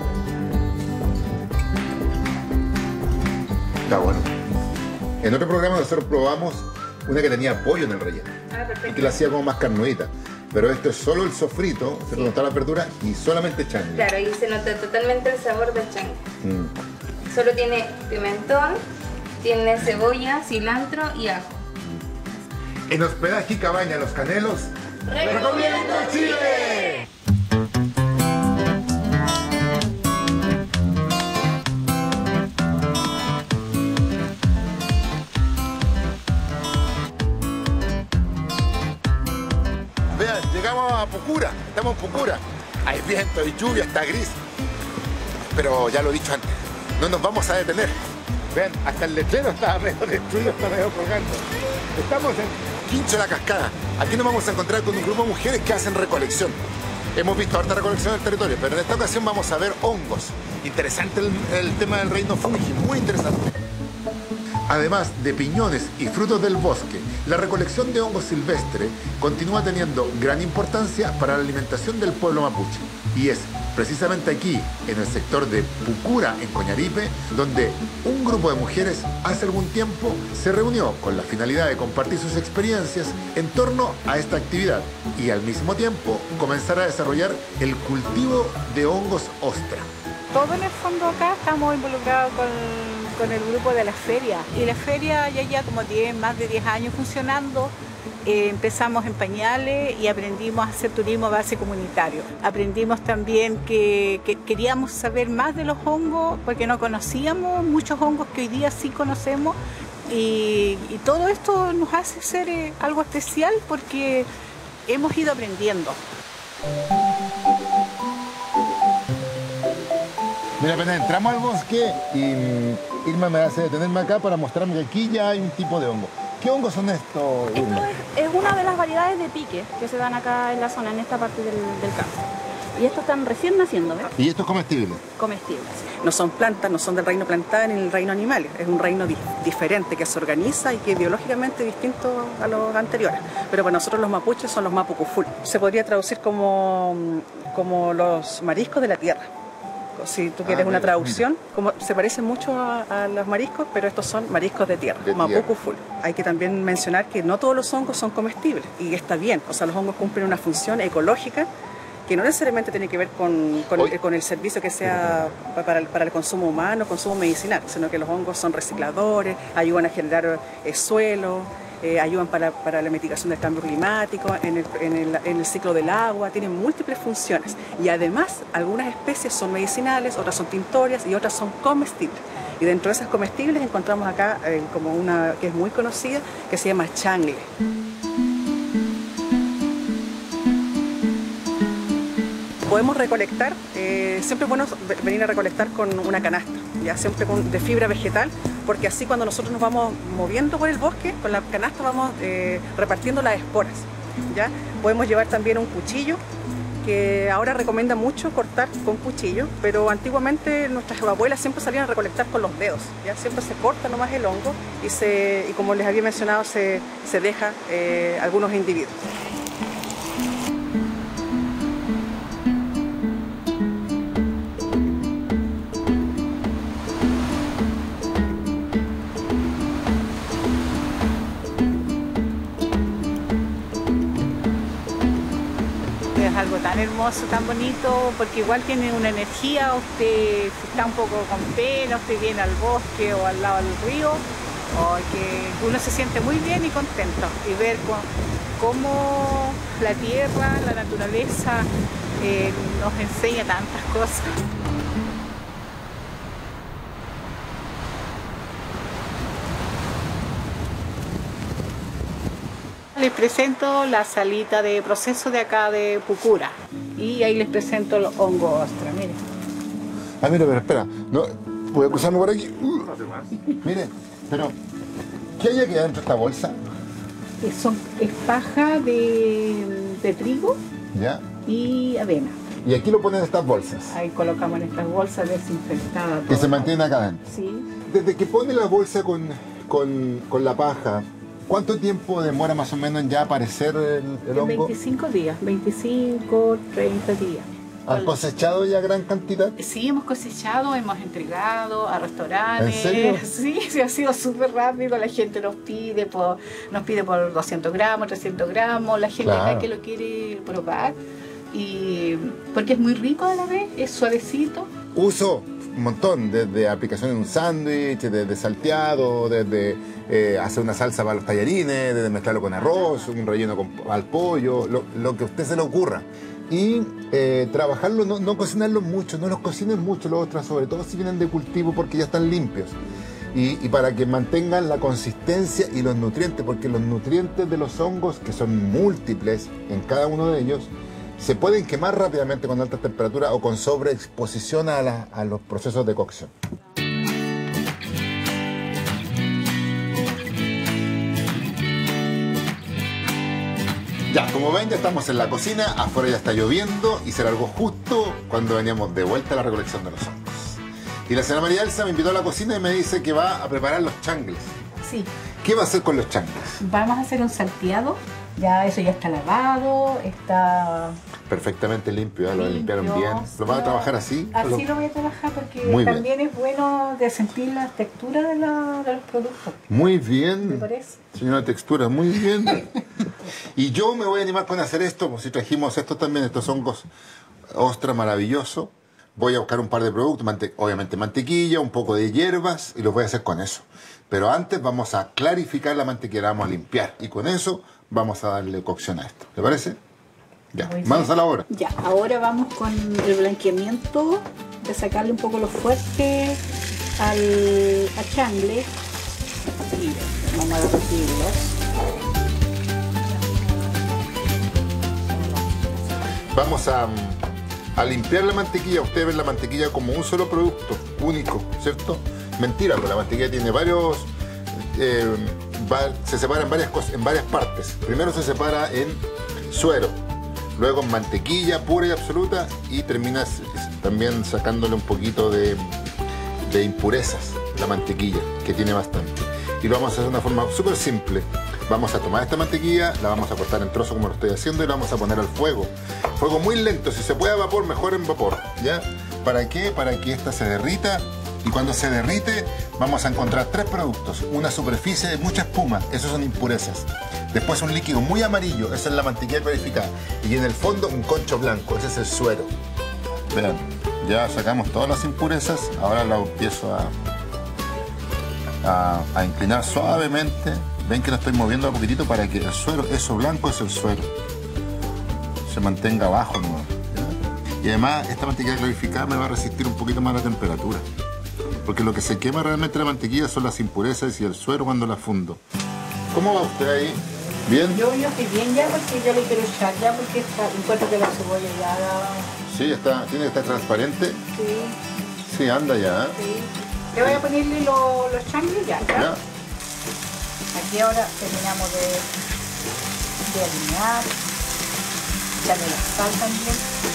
Está bueno. En otro programa nosotros probamos una que tenía pollo en el relleno. Y que la hacía como más carnudita. Pero esto es solo el sofrito, se nota la verdura y solamente changle. Claro, ahí se nota totalmente el sabor del changle. Solo tiene pimentón, tiene cebolla, cilantro y ajo. En Hospedaje y Cabaña Los Canelos, ¡recomiendo Chile! Vean, llegamos a Pucura, estamos en Pucura. Hay viento, hay lluvia, está gris. Pero ya lo he dicho antes, no nos vamos a detener. Vean, hasta el letrero está medio destruido, está medio colgando. Estamos en Quincho La Cascada. Aquí nos vamos a encontrar con un grupo de mujeres que hacen recolección. Hemos visto harta recolección del territorio, pero en esta ocasión vamos a ver hongos. Interesante el tema del reino fungi, muy interesante. Además de piñones y frutos del bosque, la recolección de hongos silvestres continúa teniendo gran importancia para la alimentación del pueblo mapuche. Y es precisamente aquí, en el sector de Pucura, en Coñaripe, donde un grupo de mujeres hace algún tiempo se reunió con la finalidad de compartir sus experiencias en torno a esta actividad y al mismo tiempo comenzar a desarrollar el cultivo de hongos ostra. Todo en el fondo acá estamos involucrados con el grupo de la feria. Y la feria ya como más de 10 años funcionando. Empezamos en pañales y aprendimos a hacer turismo base comunitario. Aprendimos también que queríamos saber más de los hongos porque no conocíamos muchos hongos que hoy día sí conocemos. Y todo esto nos hace ser algo especial porque hemos ido aprendiendo. Mira, apenas entramos al bosque y Irma me hace detenerme acá para mostrarme que aquí ya hay un tipo de hongo. ¿Qué hongos son estos, Irma? Es una de las variedades de pique que se dan acá en la zona, en esta parte del campo. Y estos están recién naciendo, ¿ves? ¿Y esto es comestible? Comestibles. No son plantas, no son del reino plantar ni el reino animal. Es un reino diferente que se organiza y que es biológicamente distinto a los anteriores. Pero para nosotros los mapuches son los mapucuful. Se podría traducir como los mariscos de la tierra. Si tú quieres una traducción, como se parecen mucho a los mariscos, pero estos son mariscos de tierra, mapucuful. Hay que también mencionar que no todos los hongos son comestibles y está bien. O sea, los hongos cumplen una función ecológica que no necesariamente tiene que ver con el servicio que sea para el consumo humano, consumo medicinal, sino que los hongos son recicladores, ayudan a generar suelo, ayudan para la mitigación del cambio climático, en el ciclo del agua, tienen múltiples funciones. Y además, algunas especies son medicinales, otras son tintorias y otras son comestibles. Y dentro de esas comestibles encontramos acá como una que es muy conocida, que se llama changle. Podemos recolectar, siempre es bueno venir a recolectar con una canasta, ya siempre de fibra vegetal, porque así cuando nosotros nos vamos moviendo por el bosque, con la canasta vamos repartiendo las esporas. ¿Ya? Podemos llevar también un cuchillo, que ahora recomienda mucho cortar con cuchillo, pero antiguamente nuestras abuelas siempre salían a recolectar con los dedos, ¿ya? Siempre se corta nomás el hongo y como les había mencionado, se deja algunos individuos. Algo tan hermoso, tan bonito, porque igual tiene una energía. Usted está un poco con pena, usted viene al bosque o al lado del río, o que uno se siente muy bien y contento, y ver cómo la tierra, la naturaleza nos enseña tantas cosas. Les presento la salita de proceso de acá de Pucura, y ahí les presento los hongos ostra, miren. Ah, mire, pero espera, no, voy a cruzarme por aquí. Mire, pero ¿qué hay aquí adentro de esta bolsa? Es paja de trigo, ¿ya? Y avena. Y aquí lo ponen en estas bolsas. Ahí colocamos en estas bolsas desinfectadas. Que se mantienen acá adentro. Sí. Desde que pone la bolsa con la paja, ¿cuánto tiempo demora más o menos en ya aparecer el hongo? 25 días, 25, 30 días. ¿Han cosechado ya gran cantidad? Sí, hemos cosechado, hemos entregado a restaurantes. ¿En serio? Sí, ha sido súper rápido. La gente nos pide por 200 gramos, 300 gramos. La gente acá que lo quiere probar. Y porque es muy rico a la vez, es suavecito. Uso un montón, desde aplicación en un sándwich, desde salteado, desde hacer una salsa para los tallarines, desde mezclarlo con arroz, un relleno al pollo, lo que a usted se le ocurra. Y trabajarlo, no cocinarlo mucho, no los cocinen mucho los otros, sobre todo si vienen de cultivo, porque ya están limpios. Y para que mantengan la consistencia y los nutrientes, porque los nutrientes de los hongos, que son múltiples en cada uno de ellos, se pueden quemar rápidamente con altas temperaturas o con sobreexposición a los procesos de cocción. Ya, como ven, ya estamos en la cocina, afuera ya está lloviendo y se largó justo cuando veníamos de vuelta a la recolección de los hongos. Y la señora María Elsa me invitó a la cocina y me dice que va a preparar los changles. Sí. ¿Qué va a hacer con los changles? Vamos a hacer un salteado. Ya eso ya está lavado, está perfectamente limpio, lo limpiaron bien. ¿Lo van a trabajar así? Así lo voy a trabajar porque muy también es bueno de sentir la textura de los productos. Muy bien. ¿Me parece? Señora Textura, muy bien. Y yo me voy a animar con hacer esto, pues si trajimos estos también, estos hongos ostra maravilloso. Voy a buscar un par de productos, obviamente mantequilla, un poco de hierbas y los voy a hacer con eso. Pero antes vamos a clarificar la mantequilla, la vamos a limpiar y con eso vamos a darle cocción a esto. ¿Le parece? Ya, manos a la obra. Ya, ahora vamos con el blanqueamiento, de sacarle un poco lo fuerte al changle. Miren, vamos a derretirlos. Vamos a limpiar la mantequilla. Ustedes ven la mantequilla como un solo producto, único, ¿cierto? Mentira, porque la mantequilla tiene varios... se separa en varias partes. Primero se separa en suero, luego en mantequilla pura y absoluta y terminas también sacándole un poquito de impurezas, la mantequilla, que tiene bastante. Y lo vamos a hacer de una forma súper simple. Vamos a tomar esta mantequilla, la vamos a cortar en trozos como lo estoy haciendo y la vamos a poner al fuego. Fuego muy lento, si se puede a vapor, mejor en vapor, ¿ya? ¿Para qué? Para que esta se derrita. Y cuando se derrite vamos a encontrar tres productos. Una superficie de mucha espuma, esos son impurezas. Después un líquido muy amarillo, esa es la mantequilla clarificada. Y en el fondo un concho blanco, ese es el suero. Vean, ya sacamos todas las impurezas. Ahora lo empiezo a inclinar suavemente. Ven que lo estoy moviendo un poquitito para que el suero, eso blanco es el suero, se mantenga abajo, ¿no? Y además esta mantequilla clarificada me va a resistir un poquito más la temperatura. porque lo que se quema realmente la mantequilla son las impurezas y el suero cuando la fundo. ¿Cómo va usted ahí? ¿Bien? Yo estoy bien ya porque ya le quiero echar ya porque encuentro que la cebolla ya... Sí, tiene que estar transparente. Sí. Sí, anda ya. Sí. Le voy a ponerle los changles ya. Aquí ahora terminamos de alinear. Echarle la sal también.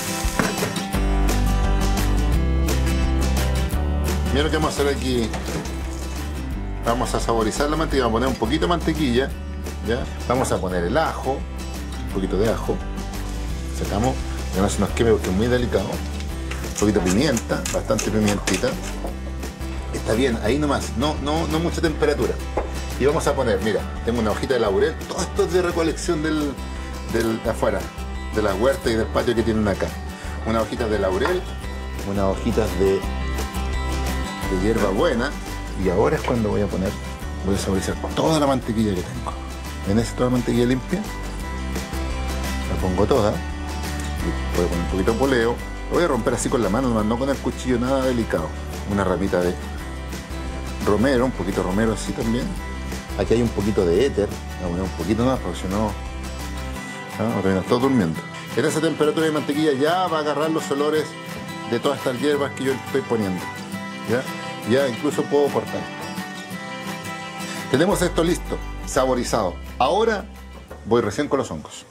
Mira lo que vamos a hacer aquí. Vamos a saborizar la mantequilla, vamos a poner un poquito de mantequilla, ¿ya? Vamos a poner el ajo, un poquito de ajo. Sacamos, que no se nos queme porque es muy delicado. Un poquito de pimienta, bastante pimientita. Está bien, ahí nomás, no mucha temperatura. Y vamos a poner, mira, tengo una hojita de laurel, todo esto es de recolección de afuera, de las huertas y del patio que tienen acá. Unas hojitas de laurel, unas hojitas de hierbabuena. Y ahora es cuando voy a saborizar toda la mantequilla que tengo. ¿Ven esa toda la mantequilla limpia? La pongo toda. Y voy a poner un poquito de poleo. Lo voy a romper así con la mano, no con el cuchillo, nada delicado. Una ramita de romero, un poquito de romero así también. Aquí hay un poquito de éter. Voy a poner un poquito más porque si no, terminas todo durmiendo. En esa temperatura de mantequilla ya va a agarrar los olores de todas estas hierbas que yo estoy poniendo. Ya incluso puedo cortar. Tenemos esto listo, saborizado. Ahora voy recién con los hongos.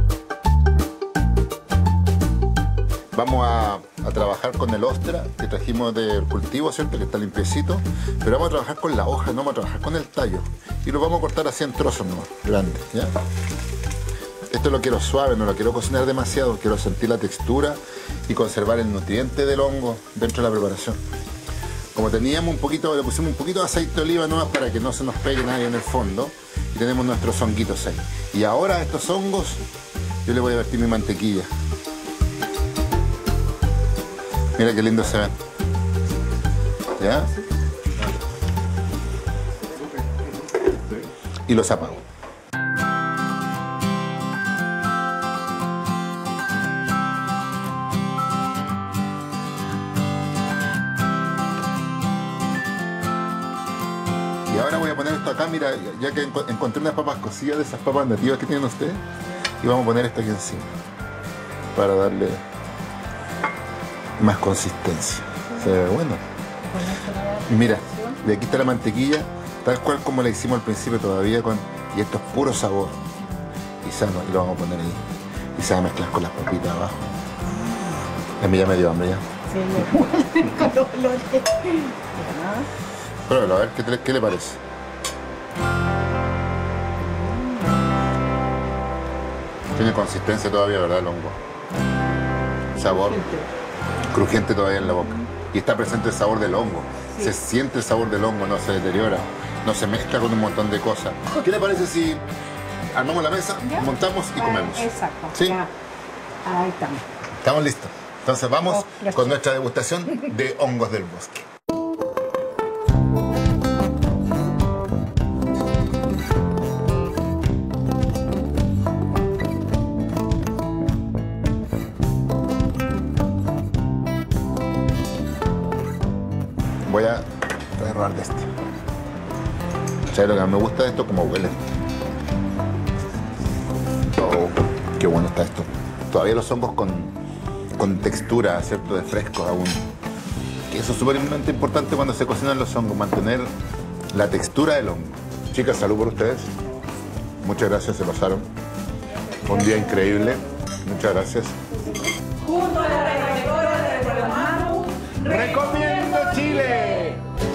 Vamos a trabajar con el ostra que trajimos del cultivo, ¿cierto? Que está limpiecito. Pero vamos a trabajar con la hoja, no vamos a trabajar con el tallo. Y lo vamos a cortar así en trozos nomás, grandes, ¿ya? Esto lo quiero suave, no lo quiero cocinar demasiado. Quiero sentir la textura y conservar el nutriente del hongo dentro de la preparación. Como teníamos un poquito, le pusimos un poquito de aceite de oliva nomás para que no se nos pegue nadie en el fondo. Y tenemos nuestros honguitos ahí. Y ahora a estos hongos yo le voy a vertir mi mantequilla. Mira qué lindo se ven. ¿Ya? Y los apago. Y ahora voy a poner esto acá, mira, ya que encontré unas papas cocidas de esas papas nativas que tienen ustedes. Y vamos a poner esto aquí encima. Para darle más consistencia. Se ve bueno. Y mira, de aquí está la mantequilla, tal cual como la hicimos al principio todavía y esto es puro sabor. Y sano, y lo vamos a poner ahí. Y se va a mezclar con las papitas abajo. A mí ya me dio hambre ya. Sí, con los olores. Pruébalo, a ver qué le parece. Tiene consistencia todavía, ¿verdad, el hongo? Sabor crujiente todavía en la boca. Y está presente el sabor del hongo. Sí. Se siente el sabor del hongo, no se deteriora, no se mezcla con un montón de cosas. ¿Qué le parece si armamos la mesa, ¿ya? Montamos y comemos? Exacto. ¿Sí? Ya. Ahí estamos. Estamos listos. Entonces vamos con nuestra degustación de hongos del bosque. Voy a probar de este. ¿Sabes lo que me gusta de esto? Como huele. Oh, qué bueno está esto. Todavía los hongos con textura, ¿cierto? De frescos aún. Que eso es súper importante cuando se cocinan los hongos, mantener la textura del hongo. Chicas, salud por ustedes. Muchas gracias, se pasaron. Un día increíble. Muchas gracias. Junto a la trayectoria de Guatemala, ¡Recomiendo Chile!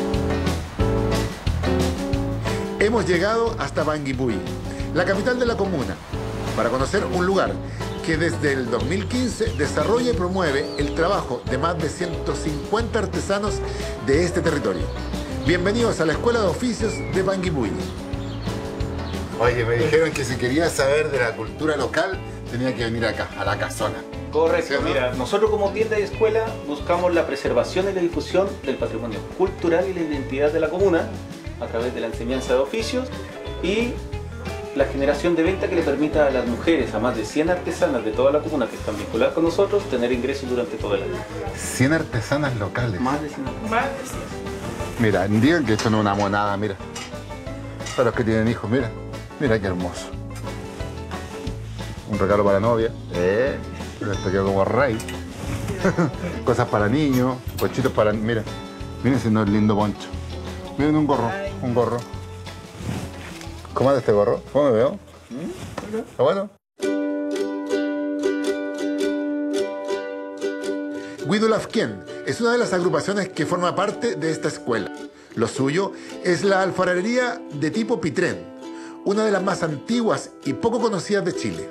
Hemos llegado hasta Panguipulli, la capital de la comuna, para conocer un lugar que desde el 2015 desarrolla y promueve el trabajo de más de 150 artesanos de este territorio. Bienvenidos a la Escuela de Oficios de Panguipulli. Oye, me dijeron que si quería saber de la cultura local, tenía que venir acá, a la casona. Correcto, ¿sí, no? Mira, nosotros como tienda y escuela buscamos la preservación y la difusión del patrimonio cultural y la identidad de la comuna a través de la enseñanza de oficios y la generación de venta que le permita a las mujeres, a más de 100 artesanas de toda la comuna que están vinculadas con nosotros, tener ingresos durante todo el año. 100 artesanas locales. Más de 100 artesanas. Más de 100. Mira, digan que esto no es una monada, mira. Para los que tienen hijos, mira. Mira qué hermoso. Un regalo para la novia. Esto quedó como rey. Cosas para niños, ponchitos para... Mira, miren si no es lindo poncho. Miren un gorro, un gorro. ¿Cómo es este gorro? ¿Cómo me veo? ¿Está bueno? Guido Lafquén es una de las agrupaciones que forma parte de esta escuela. Lo suyo es la alfarería de tipo Pitrén, una de las más antiguas y poco conocidas de Chile.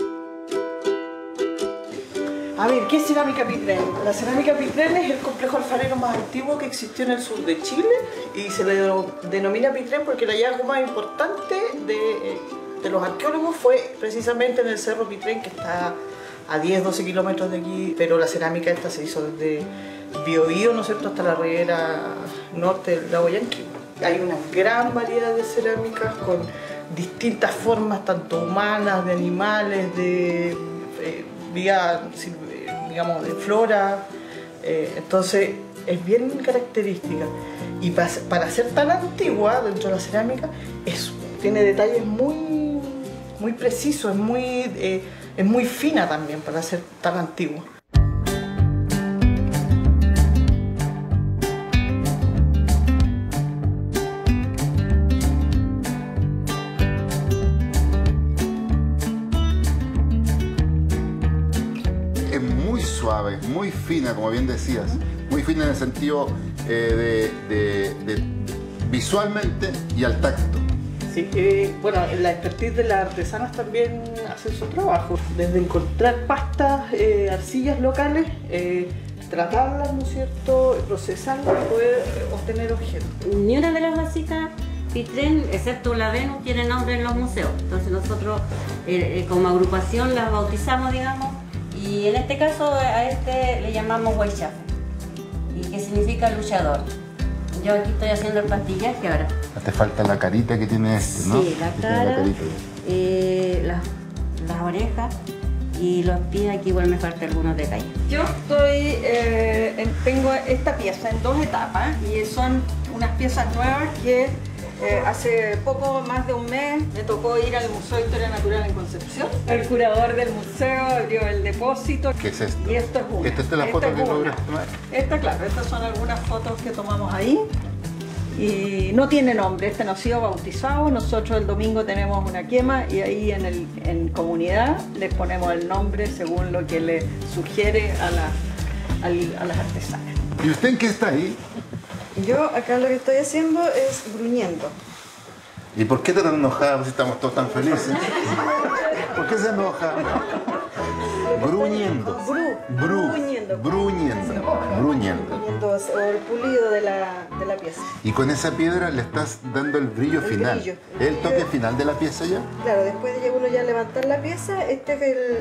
A ver, ¿qué es cerámica Pitrén? La cerámica Pitrén es el complejo alfarero más antiguo que existió en el sur de Chile y se le denomina Pitrén porque el hallazgo más importante de los arqueólogos fue precisamente en el Cerro Pitrén, que está a 10-12 kilómetros de aquí, pero la cerámica esta se hizo desde Biobío, ¿no es cierto?, hasta la ribera norte del lago Yanquihue. Hay una gran variedad de cerámicas con distintas formas, tanto humanas, de animales, de digamos, de flora, entonces es bien característica. Y para ser tan antigua dentro de la cerámica, tiene detalles muy precisos, es muy fina también para ser tan antigua. Es muy suave, muy fina, como bien decías. Muy fina en el sentido de visualmente y al tacto. Sí, bueno, la expertise de las artesanas también hace su trabajo, desde encontrar pastas, arcillas locales, tratarlas, ¿no es cierto?, procesarlas para poder obtener objetos. Ni una de las vasijas Pitrén, excepto la Venus, tiene nombre en los museos. Entonces nosotros como agrupación las bautizamos, digamos, y en este caso a este le llamamos Huaychafe, y que significa luchador. Yo aquí estoy haciendo el pastillaje ahora. Te falta la carita que tiene este, ¿no? Sí, la cara, las orejas y los pies, aquí igual me falta algunos detalles. Yo tengo esta pieza en 2 etapas y son unas piezas nuevas que hace poco más de un mes me tocó ir al Museo de Historia Natural en Concepción. El curador del museo abrió el depósito. ¿Qué es esto? Y esto es una. ¿Esta es la foto que lograste tomar? Claro, estas son algunas fotos que tomamos ahí. Y no tiene nombre, este no ha sido bautizado. Nosotros el domingo tenemos una quema y ahí en comunidad les ponemos el nombre según lo que le sugiere a las artesanas. ¿Y usted en qué está ahí? Yo acá lo que estoy haciendo es gruñendo. ¿Y por qué tan enojada si estamos todos tan felices? ¿Por qué se enoja? Gruñendo. Gruñendo. O el pulido de la pieza. Y con esa piedra le estás dando el brillo final. ¿Es el toque final de la pieza ya? Claro, después de uno ya levantar la pieza, este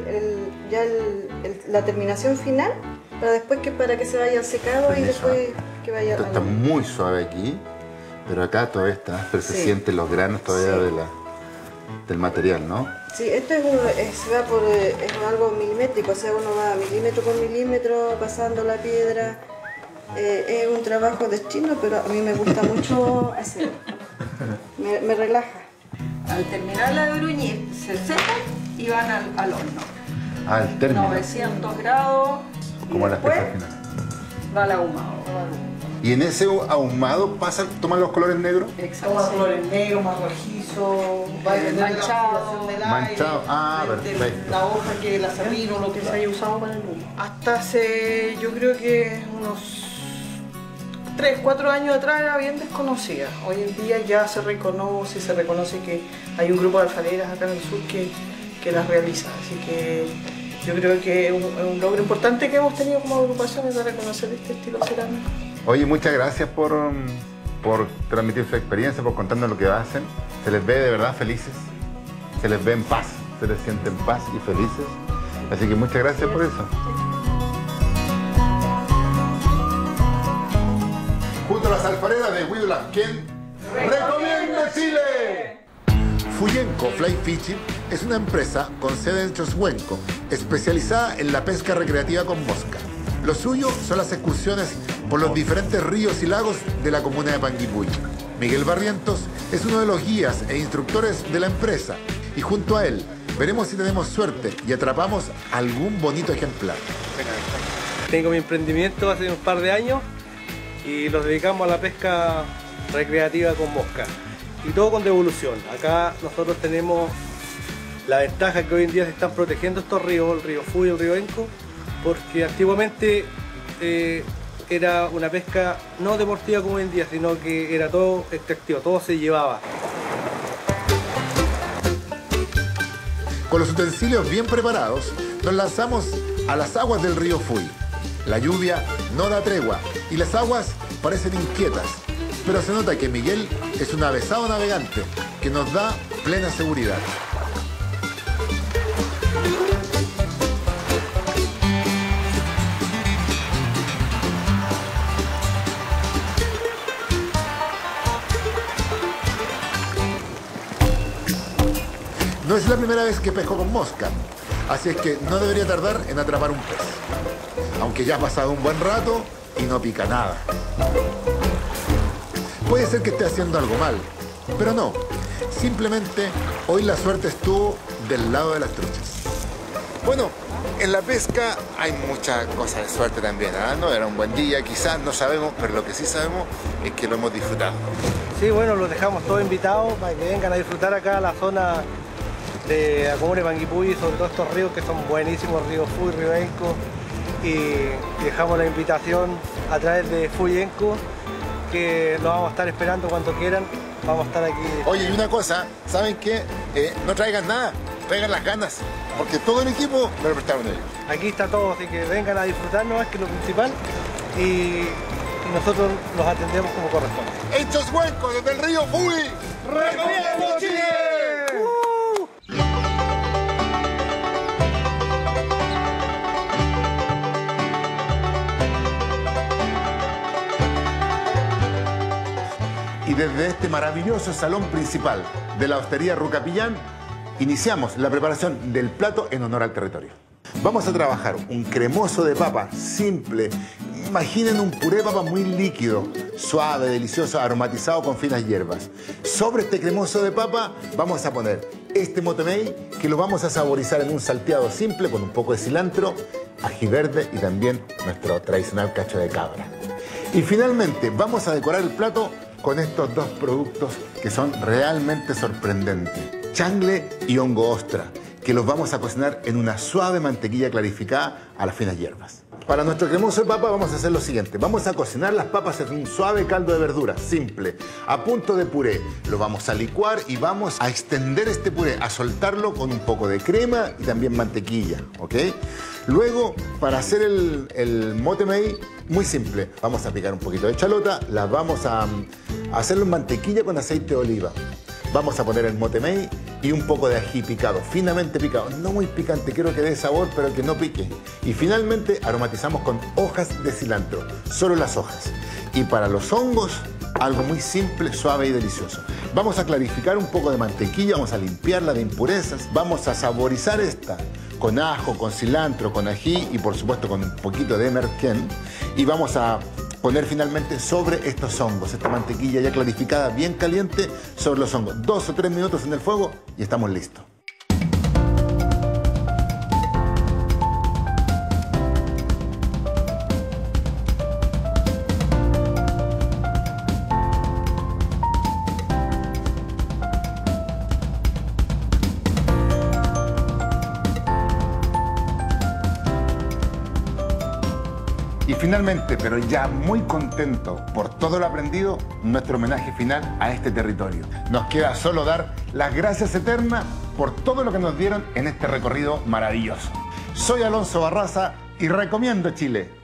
es la terminación final, para después para que se vaya secado y después que vaya... Esto está muy suave aquí, pero acá todavía está, pero se sienten los granos todavía del material, ¿no? Sí, esto es algo milimétrico, o sea, uno va milímetro por milímetro pasando la piedra. Es un trabajo de chino, pero a mí me gusta mucho hacerlo. Me relaja. Al terminarla de bruñir, se secan y van al horno. Al término. 900 grados. Como las piezas finales. Va al ahumado. ¿Y en ese ahumado toman los colores negros? Exacto. Toma colores negros, más rojizos, manchado. Manchado, perfecto. La hoja, el acerrín, lo que se haya usado para el humo. Hasta hace, yo creo que unos 3-4 años atrás era bien desconocida. Hoy en día ya se reconoce que hay un grupo de alfareras acá en el sur que las realiza. Así que yo creo que es un logro importante que hemos tenido como agrupación es de reconocer este estilo cerámico. Oye, muchas gracias por transmitir su experiencia, por contarnos lo que hacen. Se les ve de verdad felices, se les ve en paz, se les siente en paz y felices. Así que muchas gracias por eso. Junto a las alfareras de Guido Lafquén, ¡recomiendo Chile! Fuyenco Fly Fishing es una empresa con sede en Choshuenco, especializada en la pesca recreativa con mosca. Lo suyo son las excursiones por los diferentes ríos y lagos de la comuna de Panguipulli. Miguel Barrientos es uno de los guías e instructores de la empresa y junto a él veremos si tenemos suerte y atrapamos algún bonito ejemplar. Tengo mi emprendimiento hace un par de años y nos dedicamos a la pesca recreativa con mosca y todo con devolución. Acá nosotros tenemos la ventaja que hoy en día se están protegiendo estos ríos, el río Fuy y el río Enco, porque antiguamente era una pesca no deportiva como hoy en día, sino que era todo extractivo, todo se llevaba. Con los utensilios bien preparados, nos lanzamos a las aguas del río Fuy. La lluvia no da tregua y las aguas parecen inquietas, pero se nota que Miguel es un avezado navegante que nos da plena seguridad. No es la primera vez que pesco con mosca, así es que no debería tardar en atrapar un pez. Aunque ya ha pasado un buen rato y no pica nada. Puede ser que esté haciendo algo mal, pero no. Simplemente hoy la suerte estuvo del lado de las truchas. Bueno, en la pesca hay muchas cosas de suerte también, ¿eh? No era un buen día, quizás, no sabemos, pero lo que sí sabemos es que lo hemos disfrutado. Sí, bueno, los dejamos todos invitados para que vengan a disfrutar acá a la zona de la comuna de Panguipulli, sobre todo estos ríos que son buenísimos, río Fuy, río Enco, y dejamos la invitación a través de Fuy Enco, que los vamos a estar esperando cuando quieran, vamos a estar aquí. Oye, y una cosa, ¿saben qué? No traigan nada, traigan las ganas, porque todo el equipo me lo prestaron ellos. Aquí está todo, así que vengan a disfrutar, no es que lo principal, y nosotros los atendemos como corresponde. Hechos Huencos desde el río Fuy, ¡recomiendo Chile! Y desde este maravilloso salón principal de la Hostería Rucapillán, iniciamos la preparación del plato en honor al territorio. Vamos a trabajar un cremoso de papa simple. Imaginen un puré de papa muy líquido, suave, delicioso, aromatizado con finas hierbas. Sobre este cremoso de papa vamos a poner este motemey, que lo vamos a saborizar en un salteado simple con un poco de cilantro, ají verde y también nuestro tradicional cacho de cabra. Y finalmente vamos a decorar el plato con estos dos productos que son realmente sorprendentes. Changle y hongo ostra, que los vamos a cocinar en una suave mantequilla clarificada a las finas hierbas. Para nuestro cremoso de papa vamos a hacer lo siguiente. Vamos a cocinar las papas en un suave caldo de verduras, simple, a punto de puré. Lo vamos a licuar y vamos a extender este puré, a soltarlo con un poco de crema y también mantequilla, ¿ok? Luego, para hacer el motemey, muy simple. Vamos a picar un poquito de chalota, las vamos a hacerlo en mantequilla con aceite de oliva. Vamos a poner el motemey y un poco de ají picado, finamente picado. No muy picante, quiero que dé sabor, pero que no pique. Y finalmente aromatizamos con hojas de cilantro, solo las hojas. Y para los hongos, algo muy simple, suave y delicioso. Vamos a clarificar un poco de mantequilla, vamos a limpiarla de impurezas, vamos a saborizar esta con ajo, con cilantro, con ají y por supuesto con un poquito de merquén. Y vamos a poner finalmente sobre estos hongos, esta mantequilla ya clarificada, bien caliente, sobre los hongos. 2 o 3 minutos en el fuego y estamos listos. Y finalmente, pero ya muy contento por todo lo aprendido, nuestro homenaje final a este territorio. Nos queda solo dar las gracias eternas por todo lo que nos dieron en este recorrido maravilloso. Soy Alonso Barraza y recomiendo Chile.